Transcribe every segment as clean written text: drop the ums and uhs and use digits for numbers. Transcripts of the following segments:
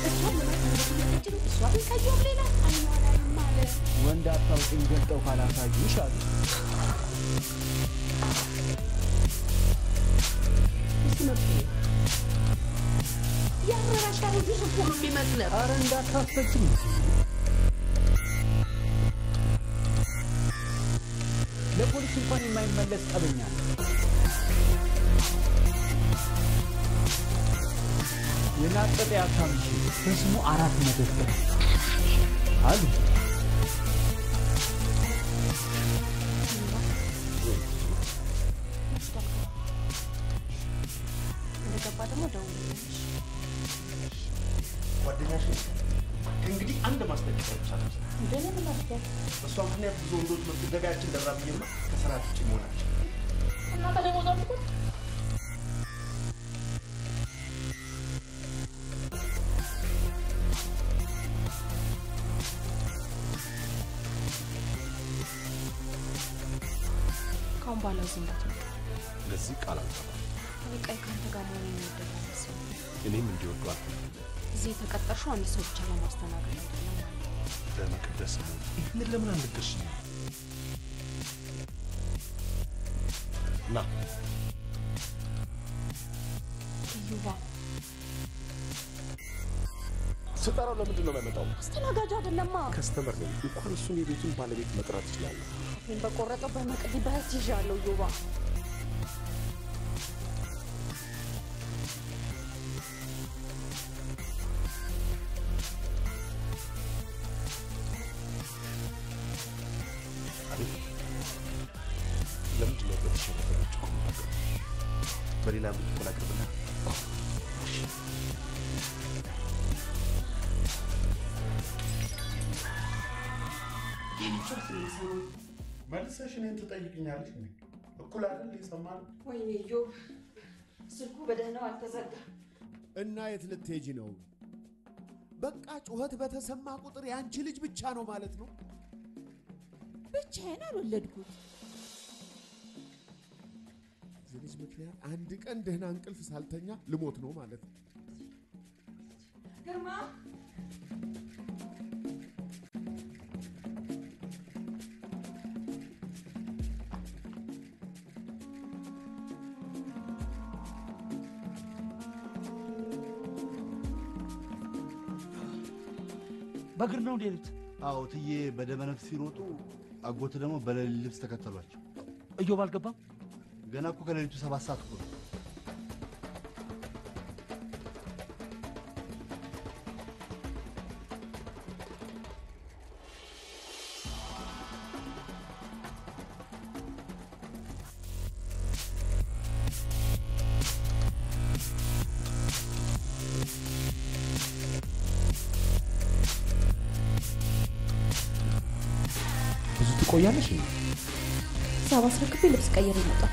ወንድ አታውቂም ገልጠው ካላሳዩሽ አሉ ያረራሽ ታውጁ ሰፖሩ ቢመስለ አረ እንዳታስፈጭም ለፖሊስ እንኳን የማይመለስ ጠበኛ የናጠጠ ያታምሽ በስሙ 4 መደብር አሉ እንደገባ ደግሞ ደውልልሽ ጓደኛሽ እንግዲህ አንድ ማስጠንቀቂያ ይቻላል እንደምን ማስጠንቀቂያ እሷ ምክንያት ብዙ ወንዶች መጥቶ ገበያችን ደራብኝና ከስራት ውጪ መሆናቸው እና ታዲያ ወጣልኩ ካም ባላዝንዳት ለዚህ ቃል አልተባለ አለቃይ ካንተ ጋር መሆን የሚወደዳስ እኔም እንዲወዷት እዚህ ተቀጠርሽው አንድ ሰው ብቻ ለማስተናገድ አይደለም ለመቅደስ ነው ይሄን ለምን አንደሽ ና ይዋ ስጠራው ለምንድን ነው የማይመጣው አስተናጋጅ አይደለማ ከስተመር ነው እንኳን እሱን የቤቱን ባለቤት መጥራት ይችላል ምን በቆረጠው በመቅዲ በህት ይዣለው ይዋ ለምንድን ነው በተሸነፈች ቆምጣ በሌላ ምትቆላ ቅርብና መልሰሽ እኔን ትጠይቅኛለሽ እኩል አይደል የሰማን ወይኔ ዮ ስልኩ በደህናው አልተዘጋ እና የት ልትሄጂ ነው በቃ ጩኸት በተሰማ ቁጥር ያንቺ ልጅ ብቻ ነው ማለት ነው ብቻዬን አልወለድኩት ዝልጅ ምክንያት አንድ ቀን ደህና እንቅልፍ ሳልተኛ ልሞት ነው ማለት ነው ግርማ በግር ነው እንዴት አዎ ትዬ በደመነፍስ ሲሮጡ አጎት ደግሞ በሌሊት ልብስ ተከተሏቸው እዮብ አልገባም ገና እኮ ከሌሊቱ 7 ሰዓት እኮ ብዙ ትቆያለሽ ሳባስ ረክቤ ልብስ ቀይሬ መጣሁ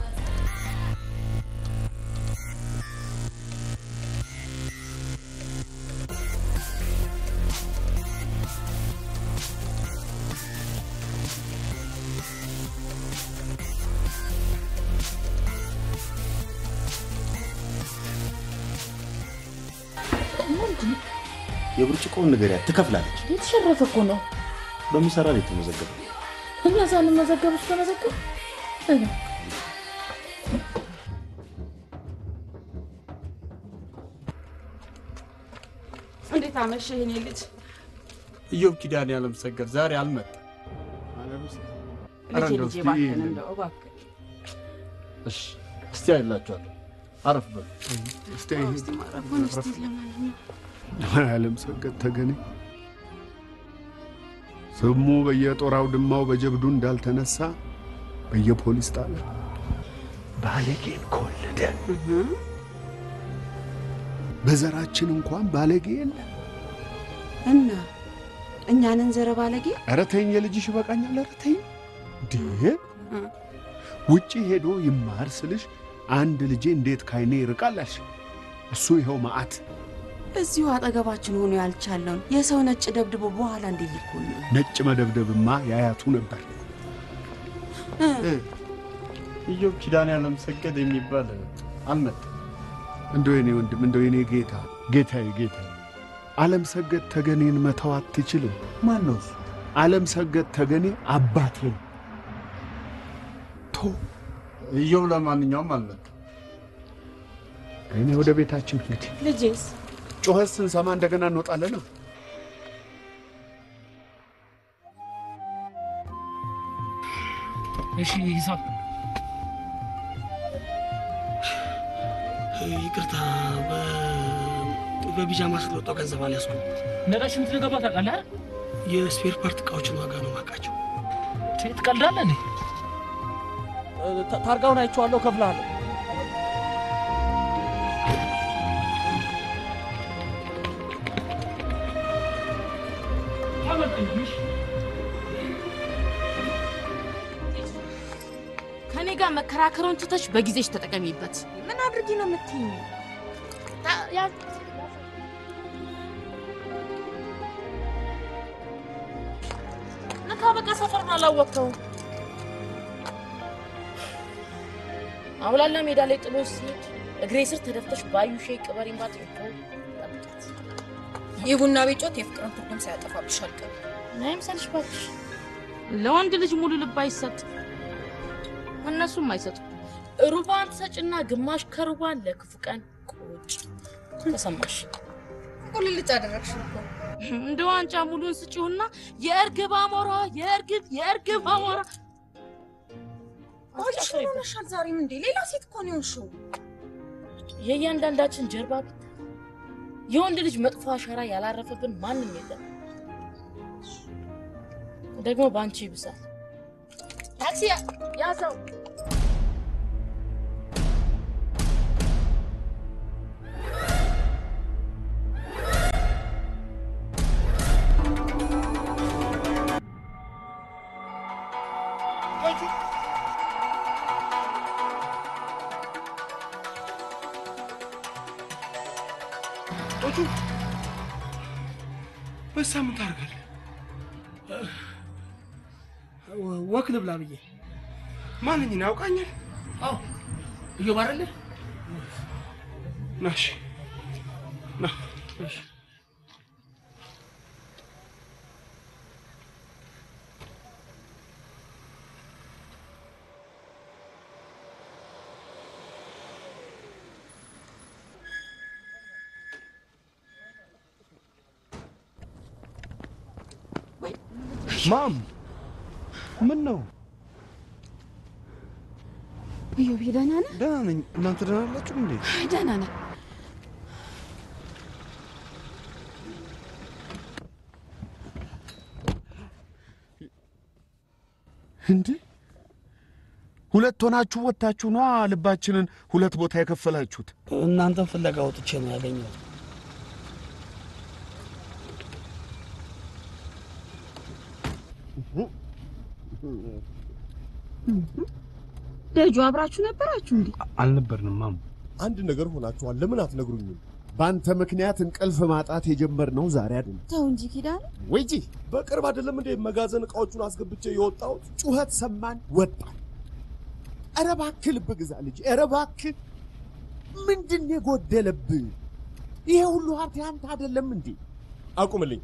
የብርጭቆውን ነገር ያትከፍላለች የተሸረፈ እኮ ነው በሚሰራ ላይ ተመዘገበ እኛ ሳንመዘገብ እሱ ተመዘገበ እንዴት አመሸህ የኔ ልጅ እዮብ ኪዳን ያለም ሰገድ ዛሬ አልመጣ ልጅ ባከን እንደው እባክህ እሺ እስቲ አይላችኋለሁ አረፍ በሉ እስቲ ማረፉን እስቲ ለማንኛውም ያለም ሰገድ ተገኘ ስሙ በየጦራው ድማው በጀብዱ እንዳልተነሳ በየፖሊስ ጣቢያ ባለጌን ኮለደ በዘራችን እንኳን ባለጌ የለ እና እኛንን ዘረ ባለጌ አረተኝ የልጅሽ በቃኛል አረተኝ ዲህ ውጪ ሄዶ ይማር ስልሽ አንድ ልጅ እንዴት ካይኔ ይርቃላሽ እሱ ይሄው ማአት እዚሁ አጠገባችን ሆኖ ያልቻለውን የሰው ነጭ ደብድቦ በኋላ እንደይልኩን ነጭ መደብደብማ ያያቱ ነበር እዮብ ኪዳን ያለም ሰገድ የሚባል አልመጣ እንደው የኔ ወንድም እንደው የኔ ጌታ ጌታዬ ዓለም ሰገድ ተገኔን መተው አትችልም። ማን ነው እሱ? ዓለም ሰገድ ተገኔ አባቴ ነው። እየው ለማንኛውም አልመጣም። እኔ ወደ ቤታችን እንግዲህ ልጄስ ጮኸት ስንሰማ እንደገና እንወጣለን። እሺ ሂሳብ ይቅርታ በቢጃማ ስለወጣው ገንዘብ አልያዝኩም። ነዳሽ የምትገባ ታውቃለህ? የስፔር ፓርት እቃዎችን ዋጋ ነው የማውቃቸው። ትቀልዳለህ እንዴ? ታርጋውን አይቼዋለሁ፣ ከፍላለሁ። ከኔ ጋር መከራከሩን ትተሽ በጊዜሽ ተጠቀሚበት። ምን አድርጊ ነው የምትይኝ? ነካ በቃ ሰፈሩን አላወቅኸውም። አውላላ ሜዳ ላይ ጥሎሽ ሲሄድ እግሬ ስር ተደፍተሽ ባዩሽ ቅበሪን ባትሪው የቡና ቤት ጮት የፍቅርን ትርጉም ሳያጠፋብሽ አልቀርም። ናይም ሰልሽ ባክሽ። ለወንድ ልጅ ሙሉ ልብ አይሰጥ፣ እነሱም አይሰጡ። ሩባን ሰጭና ግማሽ ከሩባን ለክፉ ቀን ቁጭ ተሰማሽ። ቁልልጭ አደረግሽ እኮ። እንደ ዋንጫ ሙሉን ስጪውና የእርግብ አሞራ የእርግብ አሞራ አንቺ ሆነሻል ዛሬም እንዴ? ሌላ ሴት እኮ ነው የሆንሽው። የእያንዳንዳችን ጀርባ የወንድ ልጅ መጥፎ አሻራ ያላረፈብን ማንም የለም። ደግሞ ባንቺ ይብሳል። ታክሲ ያዘው። በሳምንት አርገል ወክል ብላ ብዬ ማንኝ ነው ያውቃኛል? አዎ እየባረለ ናሽ ና እሺ ማም ምን ነው? እዮብ ደህና ነህ? ደህና ነኝ። እናንተ ደህና ናችሁ እንዴ? ደህና ነኝ። እንዴ ሁለት ሆናችሁ ወጣችሁ ነው ልባችንን ሁለት ቦታ የከፈላችሁት? እናንተን ፍለጋ ወጥቼ ነው ያገኘሁት። ደጁ አብራችሁ ነበራችሁ እንዴ? አልነበርንም ማም። አንድ ነገር ሆናችኋል። ለምን አትነግሩኝም? ባንተ ምክንያት እንቅልፍ ማጣት የጀመርነው ዛሬ አይደለም። ተው እንጂ ኪዳን። ወይጂ በቅርብ አይደለም እንዴ መጋዘን እቃዎቹን አስገብቼ የወጣሁት? ጩኸት ሰማን ወጣን። ኧረ እባክህ ልብ ግዛ ልጅ። ኧረ እባክህ ምንድን ነው የጎደለብህ? ይሄ ሁሉ ሀብት ያንተ አይደለም እንዴ? አቁምልኝ።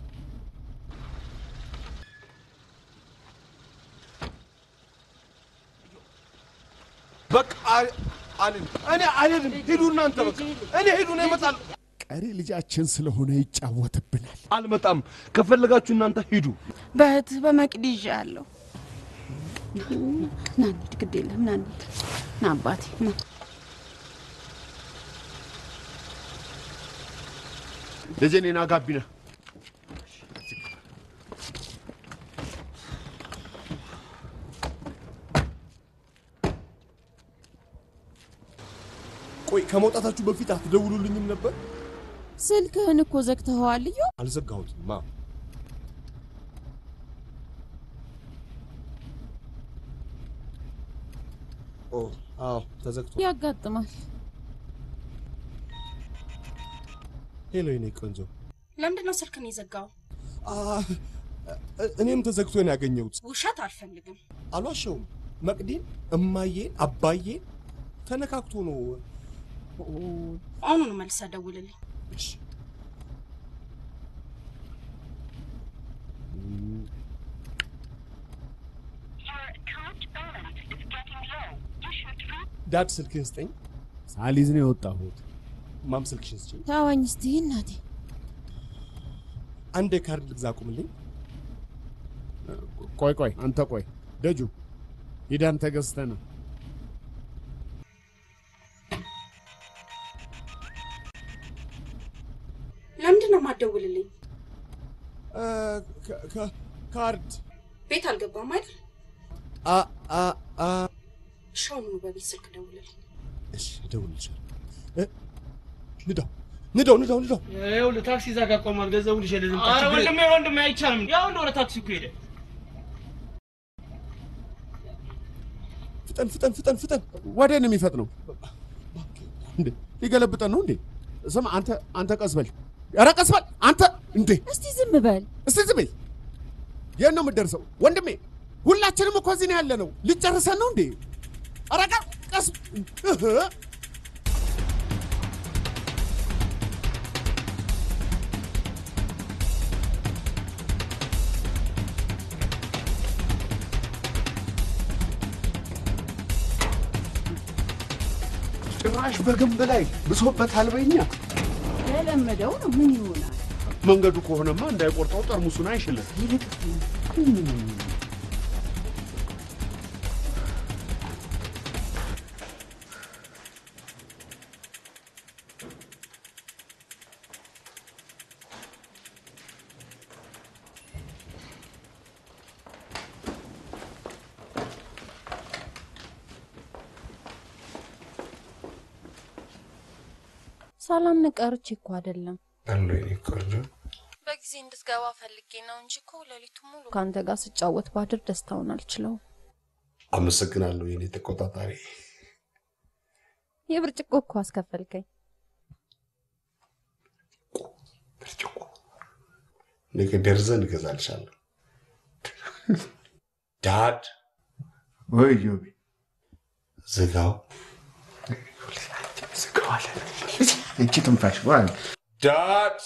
በቃ እኔ አልሄድም። ሂዱ እናንተ በቃ እኔ ሂዱ ነው ይመጣል። ቀሪ ልጃችን ስለሆነ ይጫወትብናል። አልመጣም። ከፈለጋችሁ እናንተ ሂዱ። በእህት በመቅዲ ይዣለሁ። ና እንሂድ፣ ግድ የለም ና እንሂድ። ና አባቴ ና። ልጄ ና ጋቢና። ቆይ ከመውጣታችሁ በፊት አትደውሉልኝም ነበር? ስልክህን እኮ ዘግተኸዋል። እዩ አልዘጋሁትም ማ አዎ ተዘግቷል። ያጋጥማል። ሄሎ የኔ ቆንጆ፣ ለምንድን ነው ስልክን የዘጋው? እኔም ተዘግቶ ነው ያገኘሁት። ውሸት አልፈልግም። አልዋሸውም። መቅዲን እማዬን አባዬን ተነካክቶ ነው። አሁኑኑ መልሰህ ደውልልኝ። እሺ ዳድ ስልክህን ስጠኝ። ሳሊዝ ነው የወጣሁት። ማም ስልክሽን ስጪኝ። ታዋኝ እስቲ እናቴ። አንዴ ካርድ ልግዛ አቁምልኝ። ቆይ አንተ ቆይ ደጁ ሂዳን ተገዝተና ለምንድን ነው የማትደውልልኝ? ካርድ ቤት አልገባም አይደል? ሻው ነው በቤት ስልክ ደውልልኝ። እሺ ደውልልሻለሁ። ንዳው ይኸው ለታክሲ ዛጋ ቆማል። ገንዘቡን ይሸልልም። ኧረ ወንድሜ አይቻልም። ያው እንደሆነ ታክሲ እኮ ሄደ። ፍጠን ወዴት ነው የሚፈጥነው እንዴ? ሊገለብጠን ነው እንዴ? ስማ አንተ ቀስበል። ኧረ ቀስበል አንተ እንዴ! እስቲ ዝም በል። የት ነው የምትደርሰው ወንድሜ? ሁላችንም እኮ እዚህ ነው ያለነው። ልጨርሰን ነው እንዴ? ኧረ ቀስ ጭራሽ በግንብ ላይ ብሶበታል በእኛ። የለመደው ነው ምን ይሆናል? መንገዱ ከሆነማ እንዳይቆርጠው ጠርሙሱን አይሽልም። ሰላም ነቀርች እኮ አይደለም አሎ ይቆርጆ በጊዜ እንድትገባ ፈልጌ ነው እንጂ እኮ ለሊቱ ሙሉ ካንተ ጋር ስጫወት ባድር ደስታውን አልችለው። አመሰግናለሁ የኔ ተቆጣጣሪ። የብርጭቆ እኮ አስከፈልከኝ። ብርጭቆ ነገ ደርዘን እገዛልሻለሁ። ዳድ ወይ ዮቢ ዝጋው ዝጋዋለ እቺ ትንፋሽ ዋል ዳድ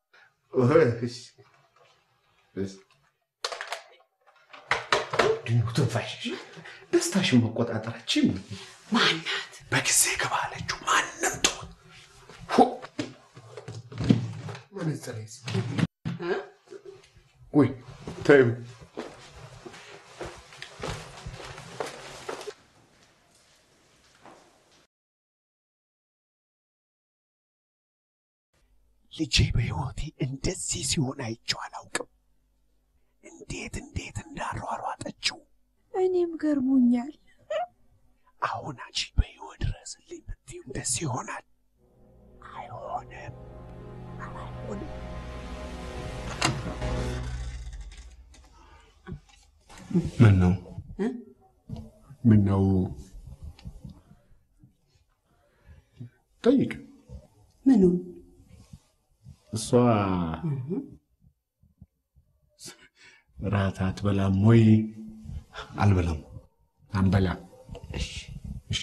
ድንቱ ትንፋሽ ደስታሽን መቆጣጠራችን ማናት? በጊዜ ገባለችው ማንም ተው ማንጸለይስ ወይ ታዩ ልጄ በህይወቴ እንደዚህ ሲሆን አይቼው አላውቅም። እንዴት እንዳሯሯጠችው እኔም ገርሞኛል። አሁን አንቺ በህይወት ድረስልኝ ብትይው እንደዚህ ይሆናል? አይሆንም። ምን ነው ጠይቅ። ምኑን? እሷ ራት አትበላም ወይ? አልበላም። አንበላም። እሺ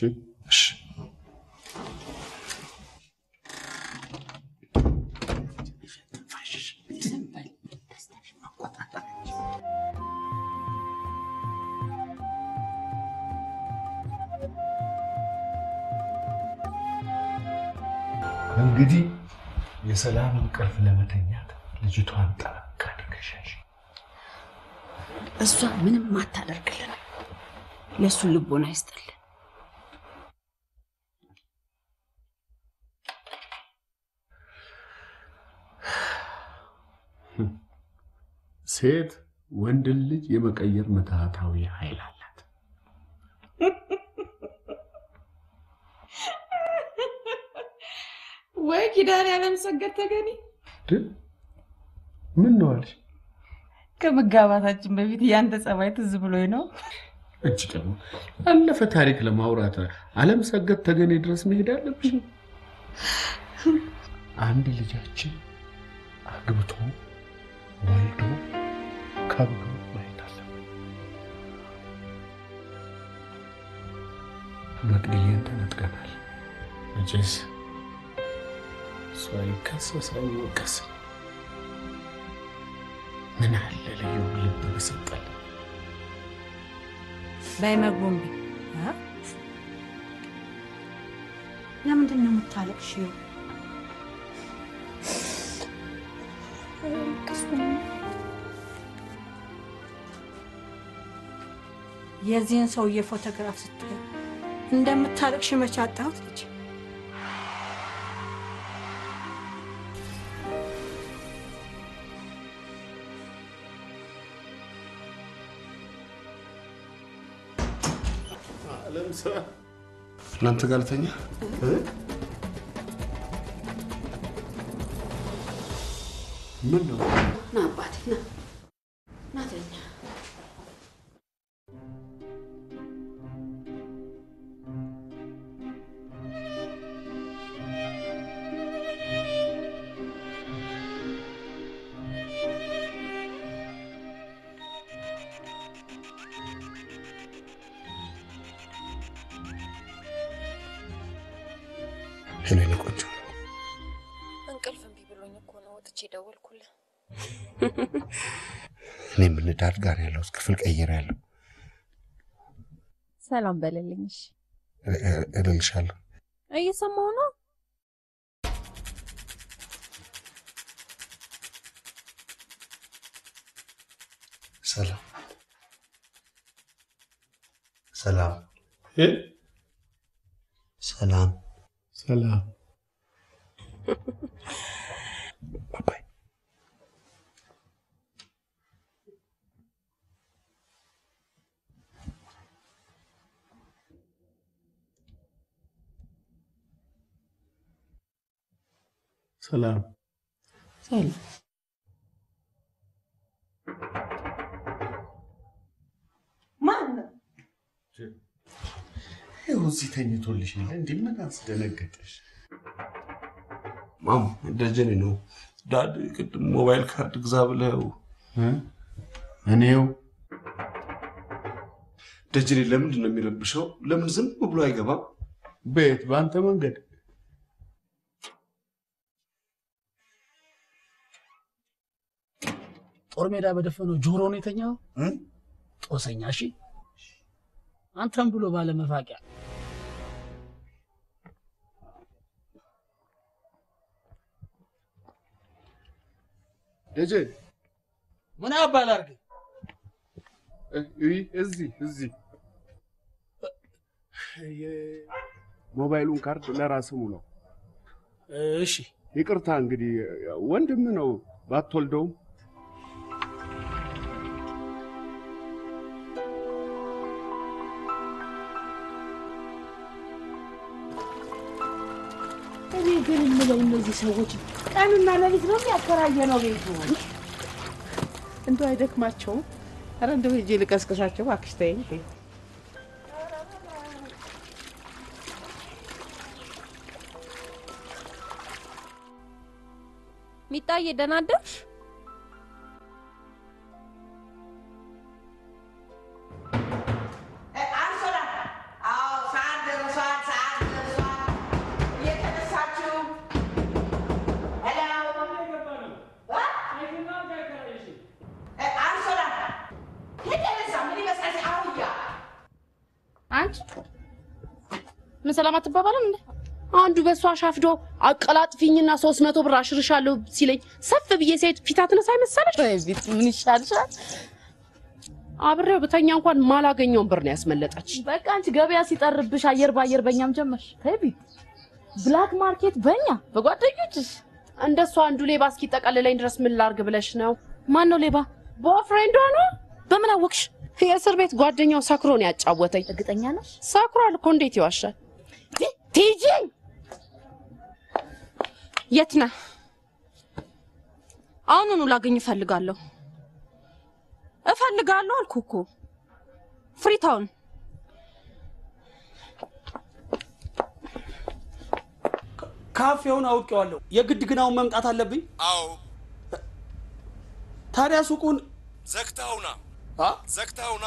እንግዲህ የሰላም እንቅልፍ ለመተኛት ልጅቷን ጠበቅ አድርገሻሽ። እሷ ምንም አታደርግልን። ለሱ ልቦና ይስጥልን። ሴት ወንድ ልጅ የመቀየር ምትሃታዊ ኃይል አላት። ወይ ኪዳን ያለም ሰገድ ተገኒ ምን ነው አልሽ? ከመጋባታችን በፊት ያንተ ጸባይ ትዝ ብሎኝ ነው። እቺ ደግሞ አለፈ ታሪክ ለማውራት ዓለም ሰገድ ተገኔ ድረስ መሄድ አለብሽ። አንድ ልጃችን አግብቶ ወልዶ ከብዶ ማየት አለብን። መቅደዬን ተነጥቀናል። መቼስ እሷ ይከሰስ አይወቀስ። ምን አለ ልዩ ልብ በሰጠን። ባይመጉምቢ ለምንድን ነው የምታለቅሽው? የዚህን ሰውዬ ፎቶግራፍ ስታይ እንደምታለቅሽ መቼ አጣሁት ልጅ? እናንተ ጋር ልተኛ? ምን ነው? ና አባቴ ና ና ተኛ። እኔ ቆንጆ እንቅልፍ እምቢ ብሎኝ እኮ ነው ወጥቼ ደወልኩልህ። እኔ ምን ዳድ ጋር ያለው ክፍል ቀይሬያለሁ። ሰላም በለልኝ። እሺ እልልሻለሁ። እየሰማሁ ነው። ሰላም ሰላም ሰላም ሰላም ሰላም ሰላም ማን ነው? እዚህ ተኝቶልሽ ይላል እንዴ? ምን አስደነገጠሽ? ማም ደጀኔ ነው ዳድ ቅድም ሞባይል ካርድ ግዛ ብለው እኔው ደጀኔ ለምንድን ነው የሚረብሸው? ለምን ዝም ብሎ አይገባም? ቤት ባንተ መንገድ ጦር ሜዳ በደፈነው ጆሮ ነው የተኛው ጦሰኛ። እሺ አንተም ብሎ ባለ መፋቂያ ደጀ ምን አባል አርግ እዚህ ሞባይሉን ካርድ ለራስህ ሙላው። እሺ ይቅርታ እንግዲህ ወንድም ነው ባትወልደው ግን ምለው እነዚህ ሰዎች ቀንና ሌሊት ነው የሚያከራየነው ቤቱ። እንደው አይደክማቸውም? ኧረ እንደው ሂጅ ልቀስቅሳቸው እባክሽ ተይኝ። ሚጣዬ ደህና አደርሽ? ምን ሰላም አትባባልም እንዴ? አንዱ በሷ ሻፍዶ አቀላጥፊኝና 300 ብር አሽርሻለሁ ሲለኝ ሰፍ ብዬ ሴት ፊታትነሳ አይመሰለሽ? ቤት ምን ይሻልሻል? አብሬው በተኛ እንኳን ማላገኘውን ብር ነው ያስመለጣች። በቃ አንቺ ገበያ ሲጠርብሽ አየር ባየር በእኛም ጀመርሽ። ተይቢ ብላክ ማርኬት በእኛ በጓደኞችሽ። እንደሷ አንዱ ሌባ እስኪጠቀልለኝ ድረስ ምን ላርግ ብለሽ ነው? ማን ነው ሌባ? ቦይፍሬንዷ ነው። በምን አወቅሽ? የእስር ቤት ጓደኛው ሰክሮ ነው ያጫወተኝ። እርግጠኛ ነሽ? ሰክሯል እኮ እንዴት ይዋሻል? ቲጂ የት ነህ? አሁኑኑ ላገኝ እፈልጋለሁ አልኩ እኮ። ፍሪታውን ካፌውን አውቄዋለሁ። የግድ ግን አሁን መምጣት አለብኝ? አዎ። ታዲያ ሱቁን ዘግተውና ዘግተውና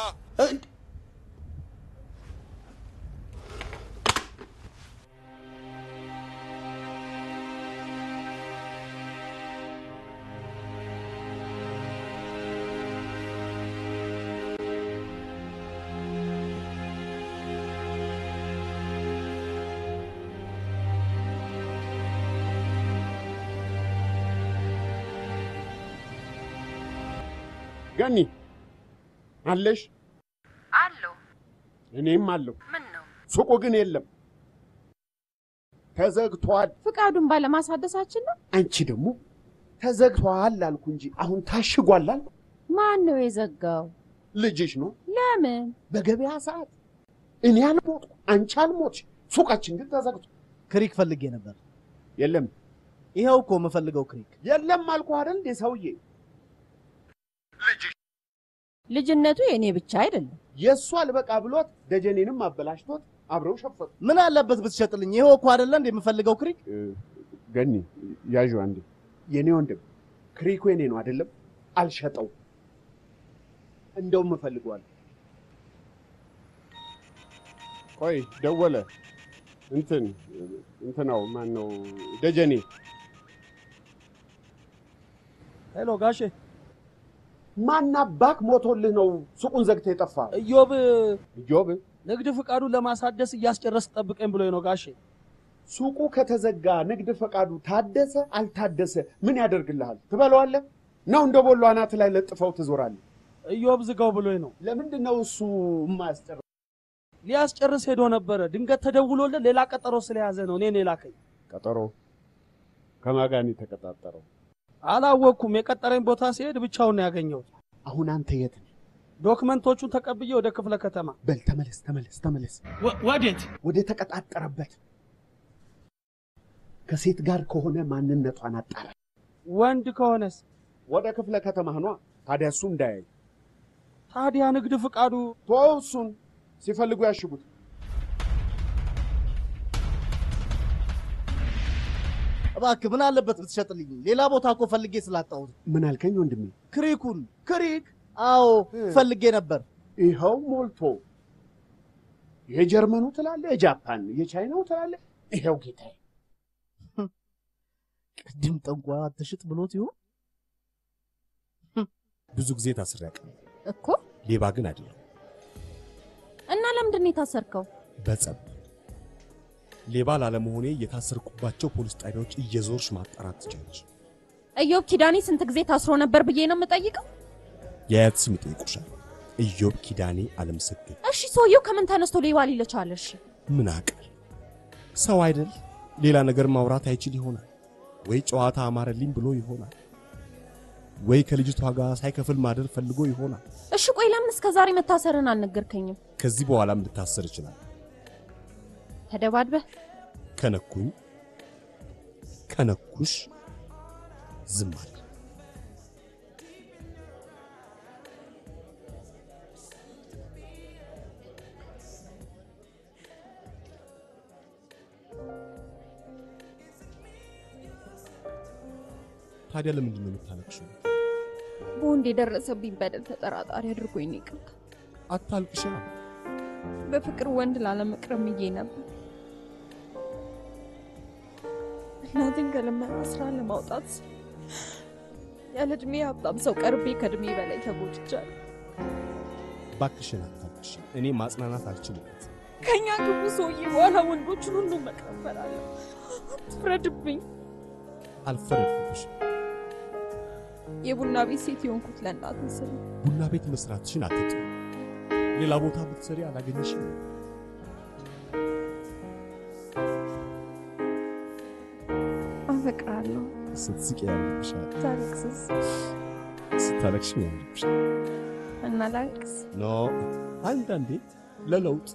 ገኒ አለሽ? አለው። እኔም አለው። ምን ነው? ሱቁ ግን የለም፣ ተዘግቷል። ፍቃዱን ባለማሳደሳችን ነው። አንቺ ደግሞ ተዘግቷል አልኩ እንጂ አሁን ታሽጓል አልኩ። ማን ነው የዘጋው? ልጅሽ ነው። ለምን? በገበያ ሰዓት እኔ አልሞትኩ፣ አንቺ አልሞትሽ፣ ሱቃችን ግን ተዘግቷል። ክሪክ ፈልጌ ነበር። የለም። ይኸው እኮ የምፈልገው ክሪክ የለም አልኩ አይደል እንዴ ሰውዬ። ልጅነቱ የኔ ብቻ አይደለም፣ የሱ አልበቃ ብሎት ደጀኔንም አበላሽቶት አብረው ሸፈቱ። ምን አለበት ብትሸጥልኝ? ይኸው እኮ አይደለ እንዴ የምፈልገው ክሪክ። ገኒ ያዡ አንዴ። የኔ ወንድም ክሪኩ የኔ ነው አይደለም፣ አልሸጠው። እንደውም እፈልገዋለሁ። ቆይ ደወለ። እንትናው ማን ነው? ደጀኔ። ሄሎ ጋሼ። ማናባክ ሞቶልህ ነው ሱቁን ዘግተህ የጠፋ? ኢዮብ ንግድ ፍቃዱን ለማሳደስ እያስጨረስ ጠብቀኝ ብሎኝ ነው ጋሼ። ሱቁ ከተዘጋ ንግድ ፈቃዱ ታደሰ አልታደሰ ምን ያደርግልሃል? ትበለዋለህ ነው እንደ ቦሎ አናት ላይ ለጥፈው ትዞራለህ? ኢዮብ ዝጋው ብሎኝ ነው። ለምንድን ነው እሱ የማያስጨርስ? ሊያስጨርስ ሄዶ ነበረ። ድንገት ተደውሎለት ሌላ ቀጠሮ ስለያዘ ነው እኔን የላከኝ። ቀጠሮ ከማን ጋር ነው የተቀጣጠረው? አላወኩም። የቀጠረኝ ቦታ ሲሄድ ብቻውን ነው ያገኘሁት። አሁን አንተ የት ነህ? ዶክመንቶቹን ተቀብዬ ወደ ክፍለ ከተማ። በል ተመለስ። ወዴት? ወደ ተቀጣጠረበት። ከሴት ጋር ከሆነ ማንነቷን አጣራ። ወንድ ከሆነስ? ወደ ክፍለ ከተማ ነው። ታዲያ እሱ እንዳያይ። ታዲያ ንግድ ፍቃዱ ተወው፣ እሱን ሲፈልጉ ያሽጉት። እባክህ ምን አለበት ብትሸጥልኝ? ሌላ ቦታ እኮ ፈልጌ ስላጣሁት። ምን አልከኝ ወንድሜ? ክሪኩን። ክሪክ? አዎ ፈልጌ ነበር። ይኸው ሞልቶ። የጀርመኑ ትላለህ፣ የጃፓን የቻይናው ትላለህ። ይኸው ጌታዬ። ቅድም ጠንቋይ አትሽጥ ብሎት ይሁን። ብዙ ጊዜ ታስረቀ እኮ ሌባ ግን አይደለም። እና ለምንድን ነው የታሰርከው? በጸብ ሌባ ላለመሆኔ የታሰርኩባቸው ፖሊስ ጣቢያዎች እየዞርሽ ማጣራት ትችላለሽ። ኢዮብ ኪዳኔ ስንት ጊዜ ታስሮ ነበር ብዬ ነው የምጠይቀው? የአያት ስም ይጠይቁሻል። ኢዮብ ኪዳኔ አለምሰገድ። እሺ ሰውየው ከምን ተነስቶ ሌባ ሊል ቻለ? እሺ ምን አቀል ሰው አይደል? ሌላ ነገር ማውራት አይችል ይሆናል ወይ ጨዋታ አማረልኝ ብሎ ይሆናል ወይ ከልጅቷ ጋር ሳይከፍል ማደር ፈልጎ ይሆናል። እሺ ቆይ ለምን እስከዛሬ መታሰርህን አልነገርከኝም? ከዚህ በኋላም ልታሰር ይችላል። ተደባድበህ ከነኩሽ ዝም አለ። ታዲያ ለምንድን ነው የምታለቅሽው? በወንድ የደረሰብኝ በደል ተጠራጣሪ አድርጎኝ ነው። ይቅርታ። አታልቅሽ። በፍቅር ወንድ ላለመቅረብ ምዬ ነበር። እናቴን ከልመና ስራ ለማውጣት ያለ እድሜ ሀብታም ሰው ቀርቤ ከእድሜ በላይ ተጎድቻለሁ። እባክሽን አታልቅሽ። እኔ ማጽናናት አልችልም። ከኛ ግቡ ሰውዬ በኋላ ወንዶችን ሁሉ መቀበላለሁ። አትፍረድብኝ። አልፈረድኩብሽም። የቡና ቤት ሴት የሆንኩት ለእናቴ ስል። ቡና ቤት መስራትሽን አትጥሪ። ሌላ ቦታ ብትሰሪ አላገኘሽም። አፈቅራለሁ። ስትስቂ ያምርብሻል። ታለቅስስ? ስታለቅሽ ያምርብሻል። እና ላልቅስ? ኖ አንዳንዴ ለለውጥ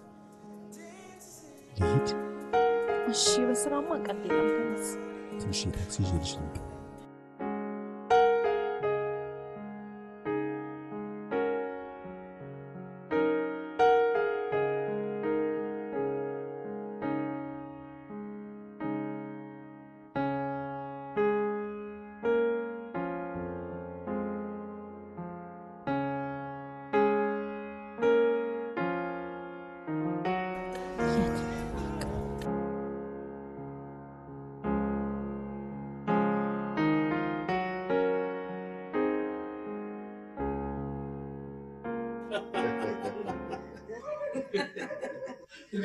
ልሂድ። እሺ በስራማ ቀልድ የለም። ተነስ። ትንሽ ታክሲ ይዤልሽ ልምጣ።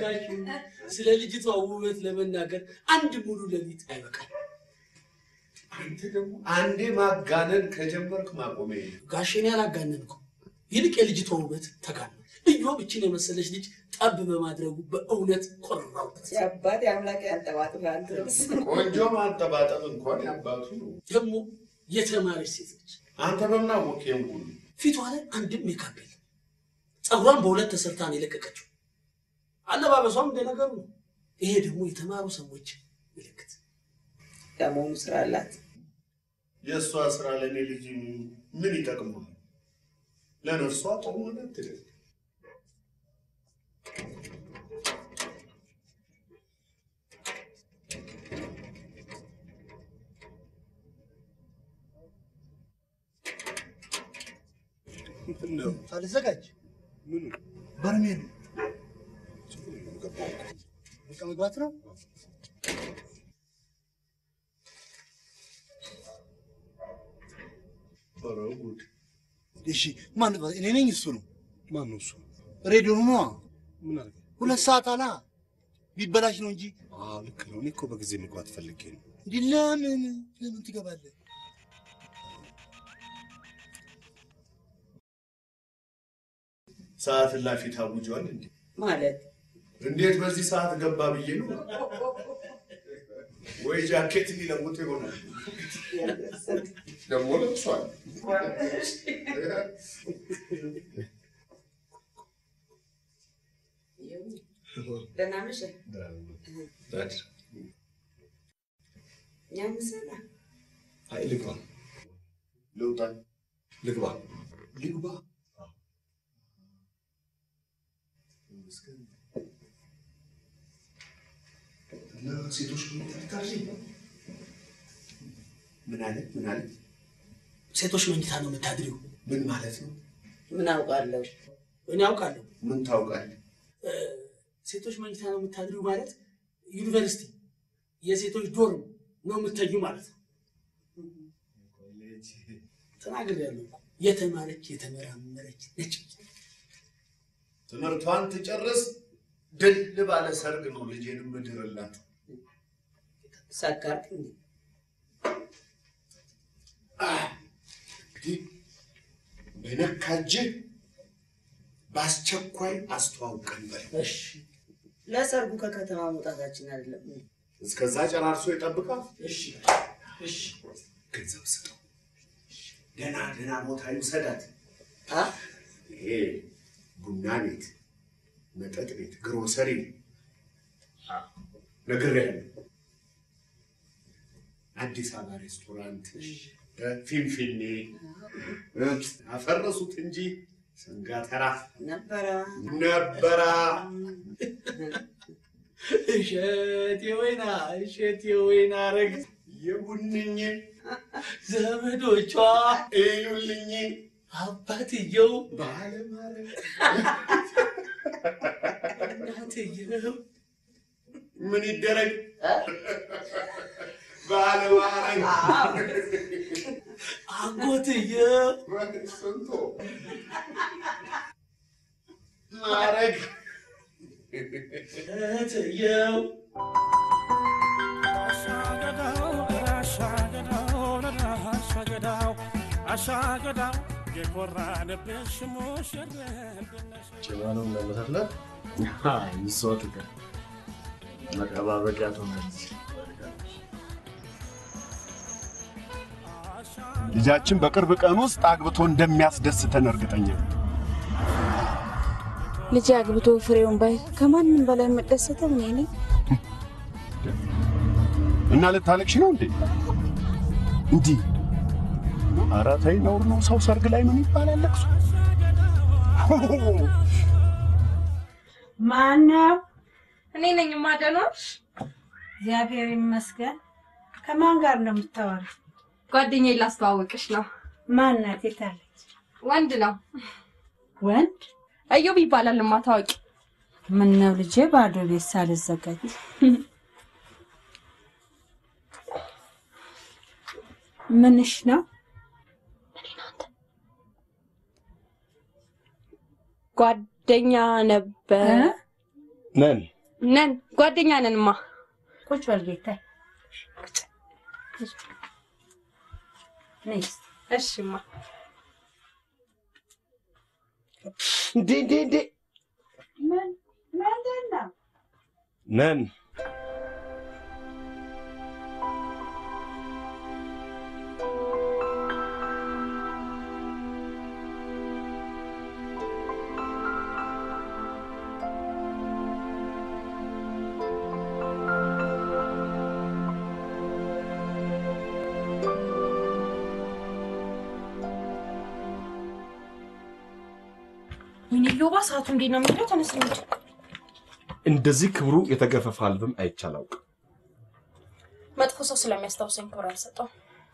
ስለ ልጅቷ ውበት ለመናገር አንድ ሙሉ ሌሊት አይበቃም። አንተ ደግሞ አንዴ ማጋነን ከጀመርክ ማቆም የለም። ጋሼን ያላጋነንኩ ይልቅ የልጅቷ ውበት ተጋነ እዮብ እችን የመሰለች ልጅ ጠብ በማድረጉ በእውነት ኮራው። ያባቴ አምላክ ያንጠባጥብ አንተስ ቆንጆ ማንጠባጠብ እንኳን ያባቱ ነው። ደግሞ የተማረች ሴት ነች። አንተ በምን አወቅህ? ሁሉ ፊቷ ላይ አንድም ሜካፕ የለም። ፀጉሯን በሁለት ተሰርታ ነው የለቀቀችው። አለባበሷም እንደነገሩ ነው። ይሄ ደግሞ የተማሩ ሰዎች ምልክት። ደሞም ስራ አላት። የእሷ ስራ ለኔ ልጅ ምን ይጠቅማል? ለነፍሷ ጥሩ ነገር ትደግ ነው ሳልዘጋጅ ምን በርሜል በቃ መግባት ነው። በረጉድ እሺ ማን ነው? እኔ ነኝ። እሱ ነው። ማን ነው እሱ? ሬዲዮ ነው። ምን አለ? 2 ሰዓት አላ ቢበላሽ ነው እንጂ። አዎ ልክ ነው። እኔ እኮ በጊዜ መግባት ፈልጌ ነው። ለምን ትገባለህ? ሰዓት ላፊ ታውጇል እንዴ? ማለት እንዴት በዚህ ሰዓት ገባ ብዬ ነው? ወይ ጃኬት ሊለውጥ ይሆናል። ደግሞ ለብሷል። ደህና ነሽ? ያምሰላ አይ ልግባ ልውጣ ልግባ እና ሴቶች ምን አለ ሴቶች መኝታ ነው የምታድሪው? ምን ማለት ነው? ምን አውቃለሁ? እኔ አውቃለሁ። ምን ታውቃለህ? ሴቶች መኝታ ነው የምታድሪው ማለት ዩኒቨርሲቲ የሴቶች ዶርም ነው የምትተኙ ማለት ነው። ተናግሬያለሁ። የተማረች የተመራመረች ነች። ትምህርቷን ትጨርስ ድል ባለ ሰርግ ነው ልጄን ምድርላት። ሰካርክ እንዴ? እንግዲህ በነካጅ በአስቸኳይ አስተዋውቀን በል። እሺ ለሰርጉ ከከተማ መውጣታችን አይደለም። እስከዛ ጨራርሶ ይጠብቃል። እሺ ገንዘብ ስጠው። ደህና ቦታ ይውሰዳት። ይሄ ቡና ቤት፣ መጠጥ ቤት፣ ግሮሰሪ ነግሬሃለሁ። አዲስ አበባ ሬስቶራንት፣ ፊንፊኔ አፈረሱት እንጂ ሰንጋተራ ነበራ። እሸቴ ወይና ረግ የቡንኝ ዘመዶቿ እዩልኝ አባትየው ባለማረግ እናትየው ምን ይደረግ ባለማረግ አጎትየው ስንቶ ማረግ እህትየው አሻገዳው የኮራንብሽ ሙሽር ጭባኑ ለመሰለት ይሶት መጠባበቂያ ትሆናለች። ልጃችን በቅርብ ቀን ውስጥ አግብቶ እንደሚያስደስተን እርግጠኛ ነኝ። ልጅ አግብቶ ፍሬውን ባይ ከማንም በላይ የምደሰተው እኔ ነኝ። እና ልታለቅሽ ነው እንዴ? እንዲህ ኧረ ተይ፣ ነውር ነው። ሰው ሰርግ ላይ ምን ይባላል ለቅሶ? ማነው? እኔ ነኝ ማደኖች። እግዚአብሔር ይመስገን። ከማን ጋር ነው የምታወሪው? ጓደኛዬ ላስተዋወቅሽ ነው። ማን ናት? የታለች? ወንድ ነው። ወንድ? እዮብ ይባላል። ማታወቂ? ምን ነው ልጄ፣ ባዶ ቤት ሳልዘጋጅ ምንሽ ነው? ጓደኛ ነበር። ነን ጓደኛ ነንማ። ቁጭ በል ጌታ። ነይስ እሺማ እንዴ ምን ምንድን ነው ነን ዮባ ሰዓቱ እንዴት ነው የሚለው? ተነስ እንጂ እንደዚህ ክብሩ የተገፈፈ አልበም አይቻላው። መጥፎ ሰው ስለሚያስታውሰኝ ክብር አልሰጠው።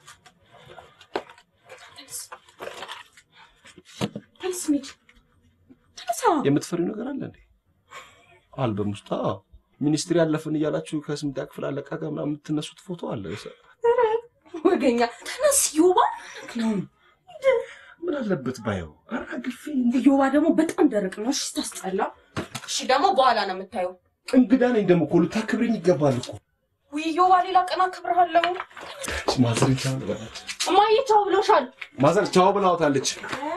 ተነስ እንጂ ተነስ። የምትፈሪው ነገር አለ እንዴ? አልበም ውስጥ ሚኒስትሪ ያለፈን እያላችሁ ከስምንት ክፍል አለቃ ጋር ምናምን የምትነሱት ፎቶ አለ። ኧረ ወገኛ ተነስ ዮባ ነው። ምን አለበት ባየው? አራግፊ ዮባ ደግሞ በጣም ደረቅ ነው። እሺ ታስጠላ። እሺ ደግሞ በኋላ ነው የምታየው። እንግዳ ነኝ ደግሞ ኮሉ ታክብሪኝ ይገባል እኮ። ውይ ዮባ ሌላ ቀን አክብርሃለሁ። ማዘር ቻው ብላለች። እማዬ ቻው ብሎሻል። ማዘር ቻው ብላውታለች።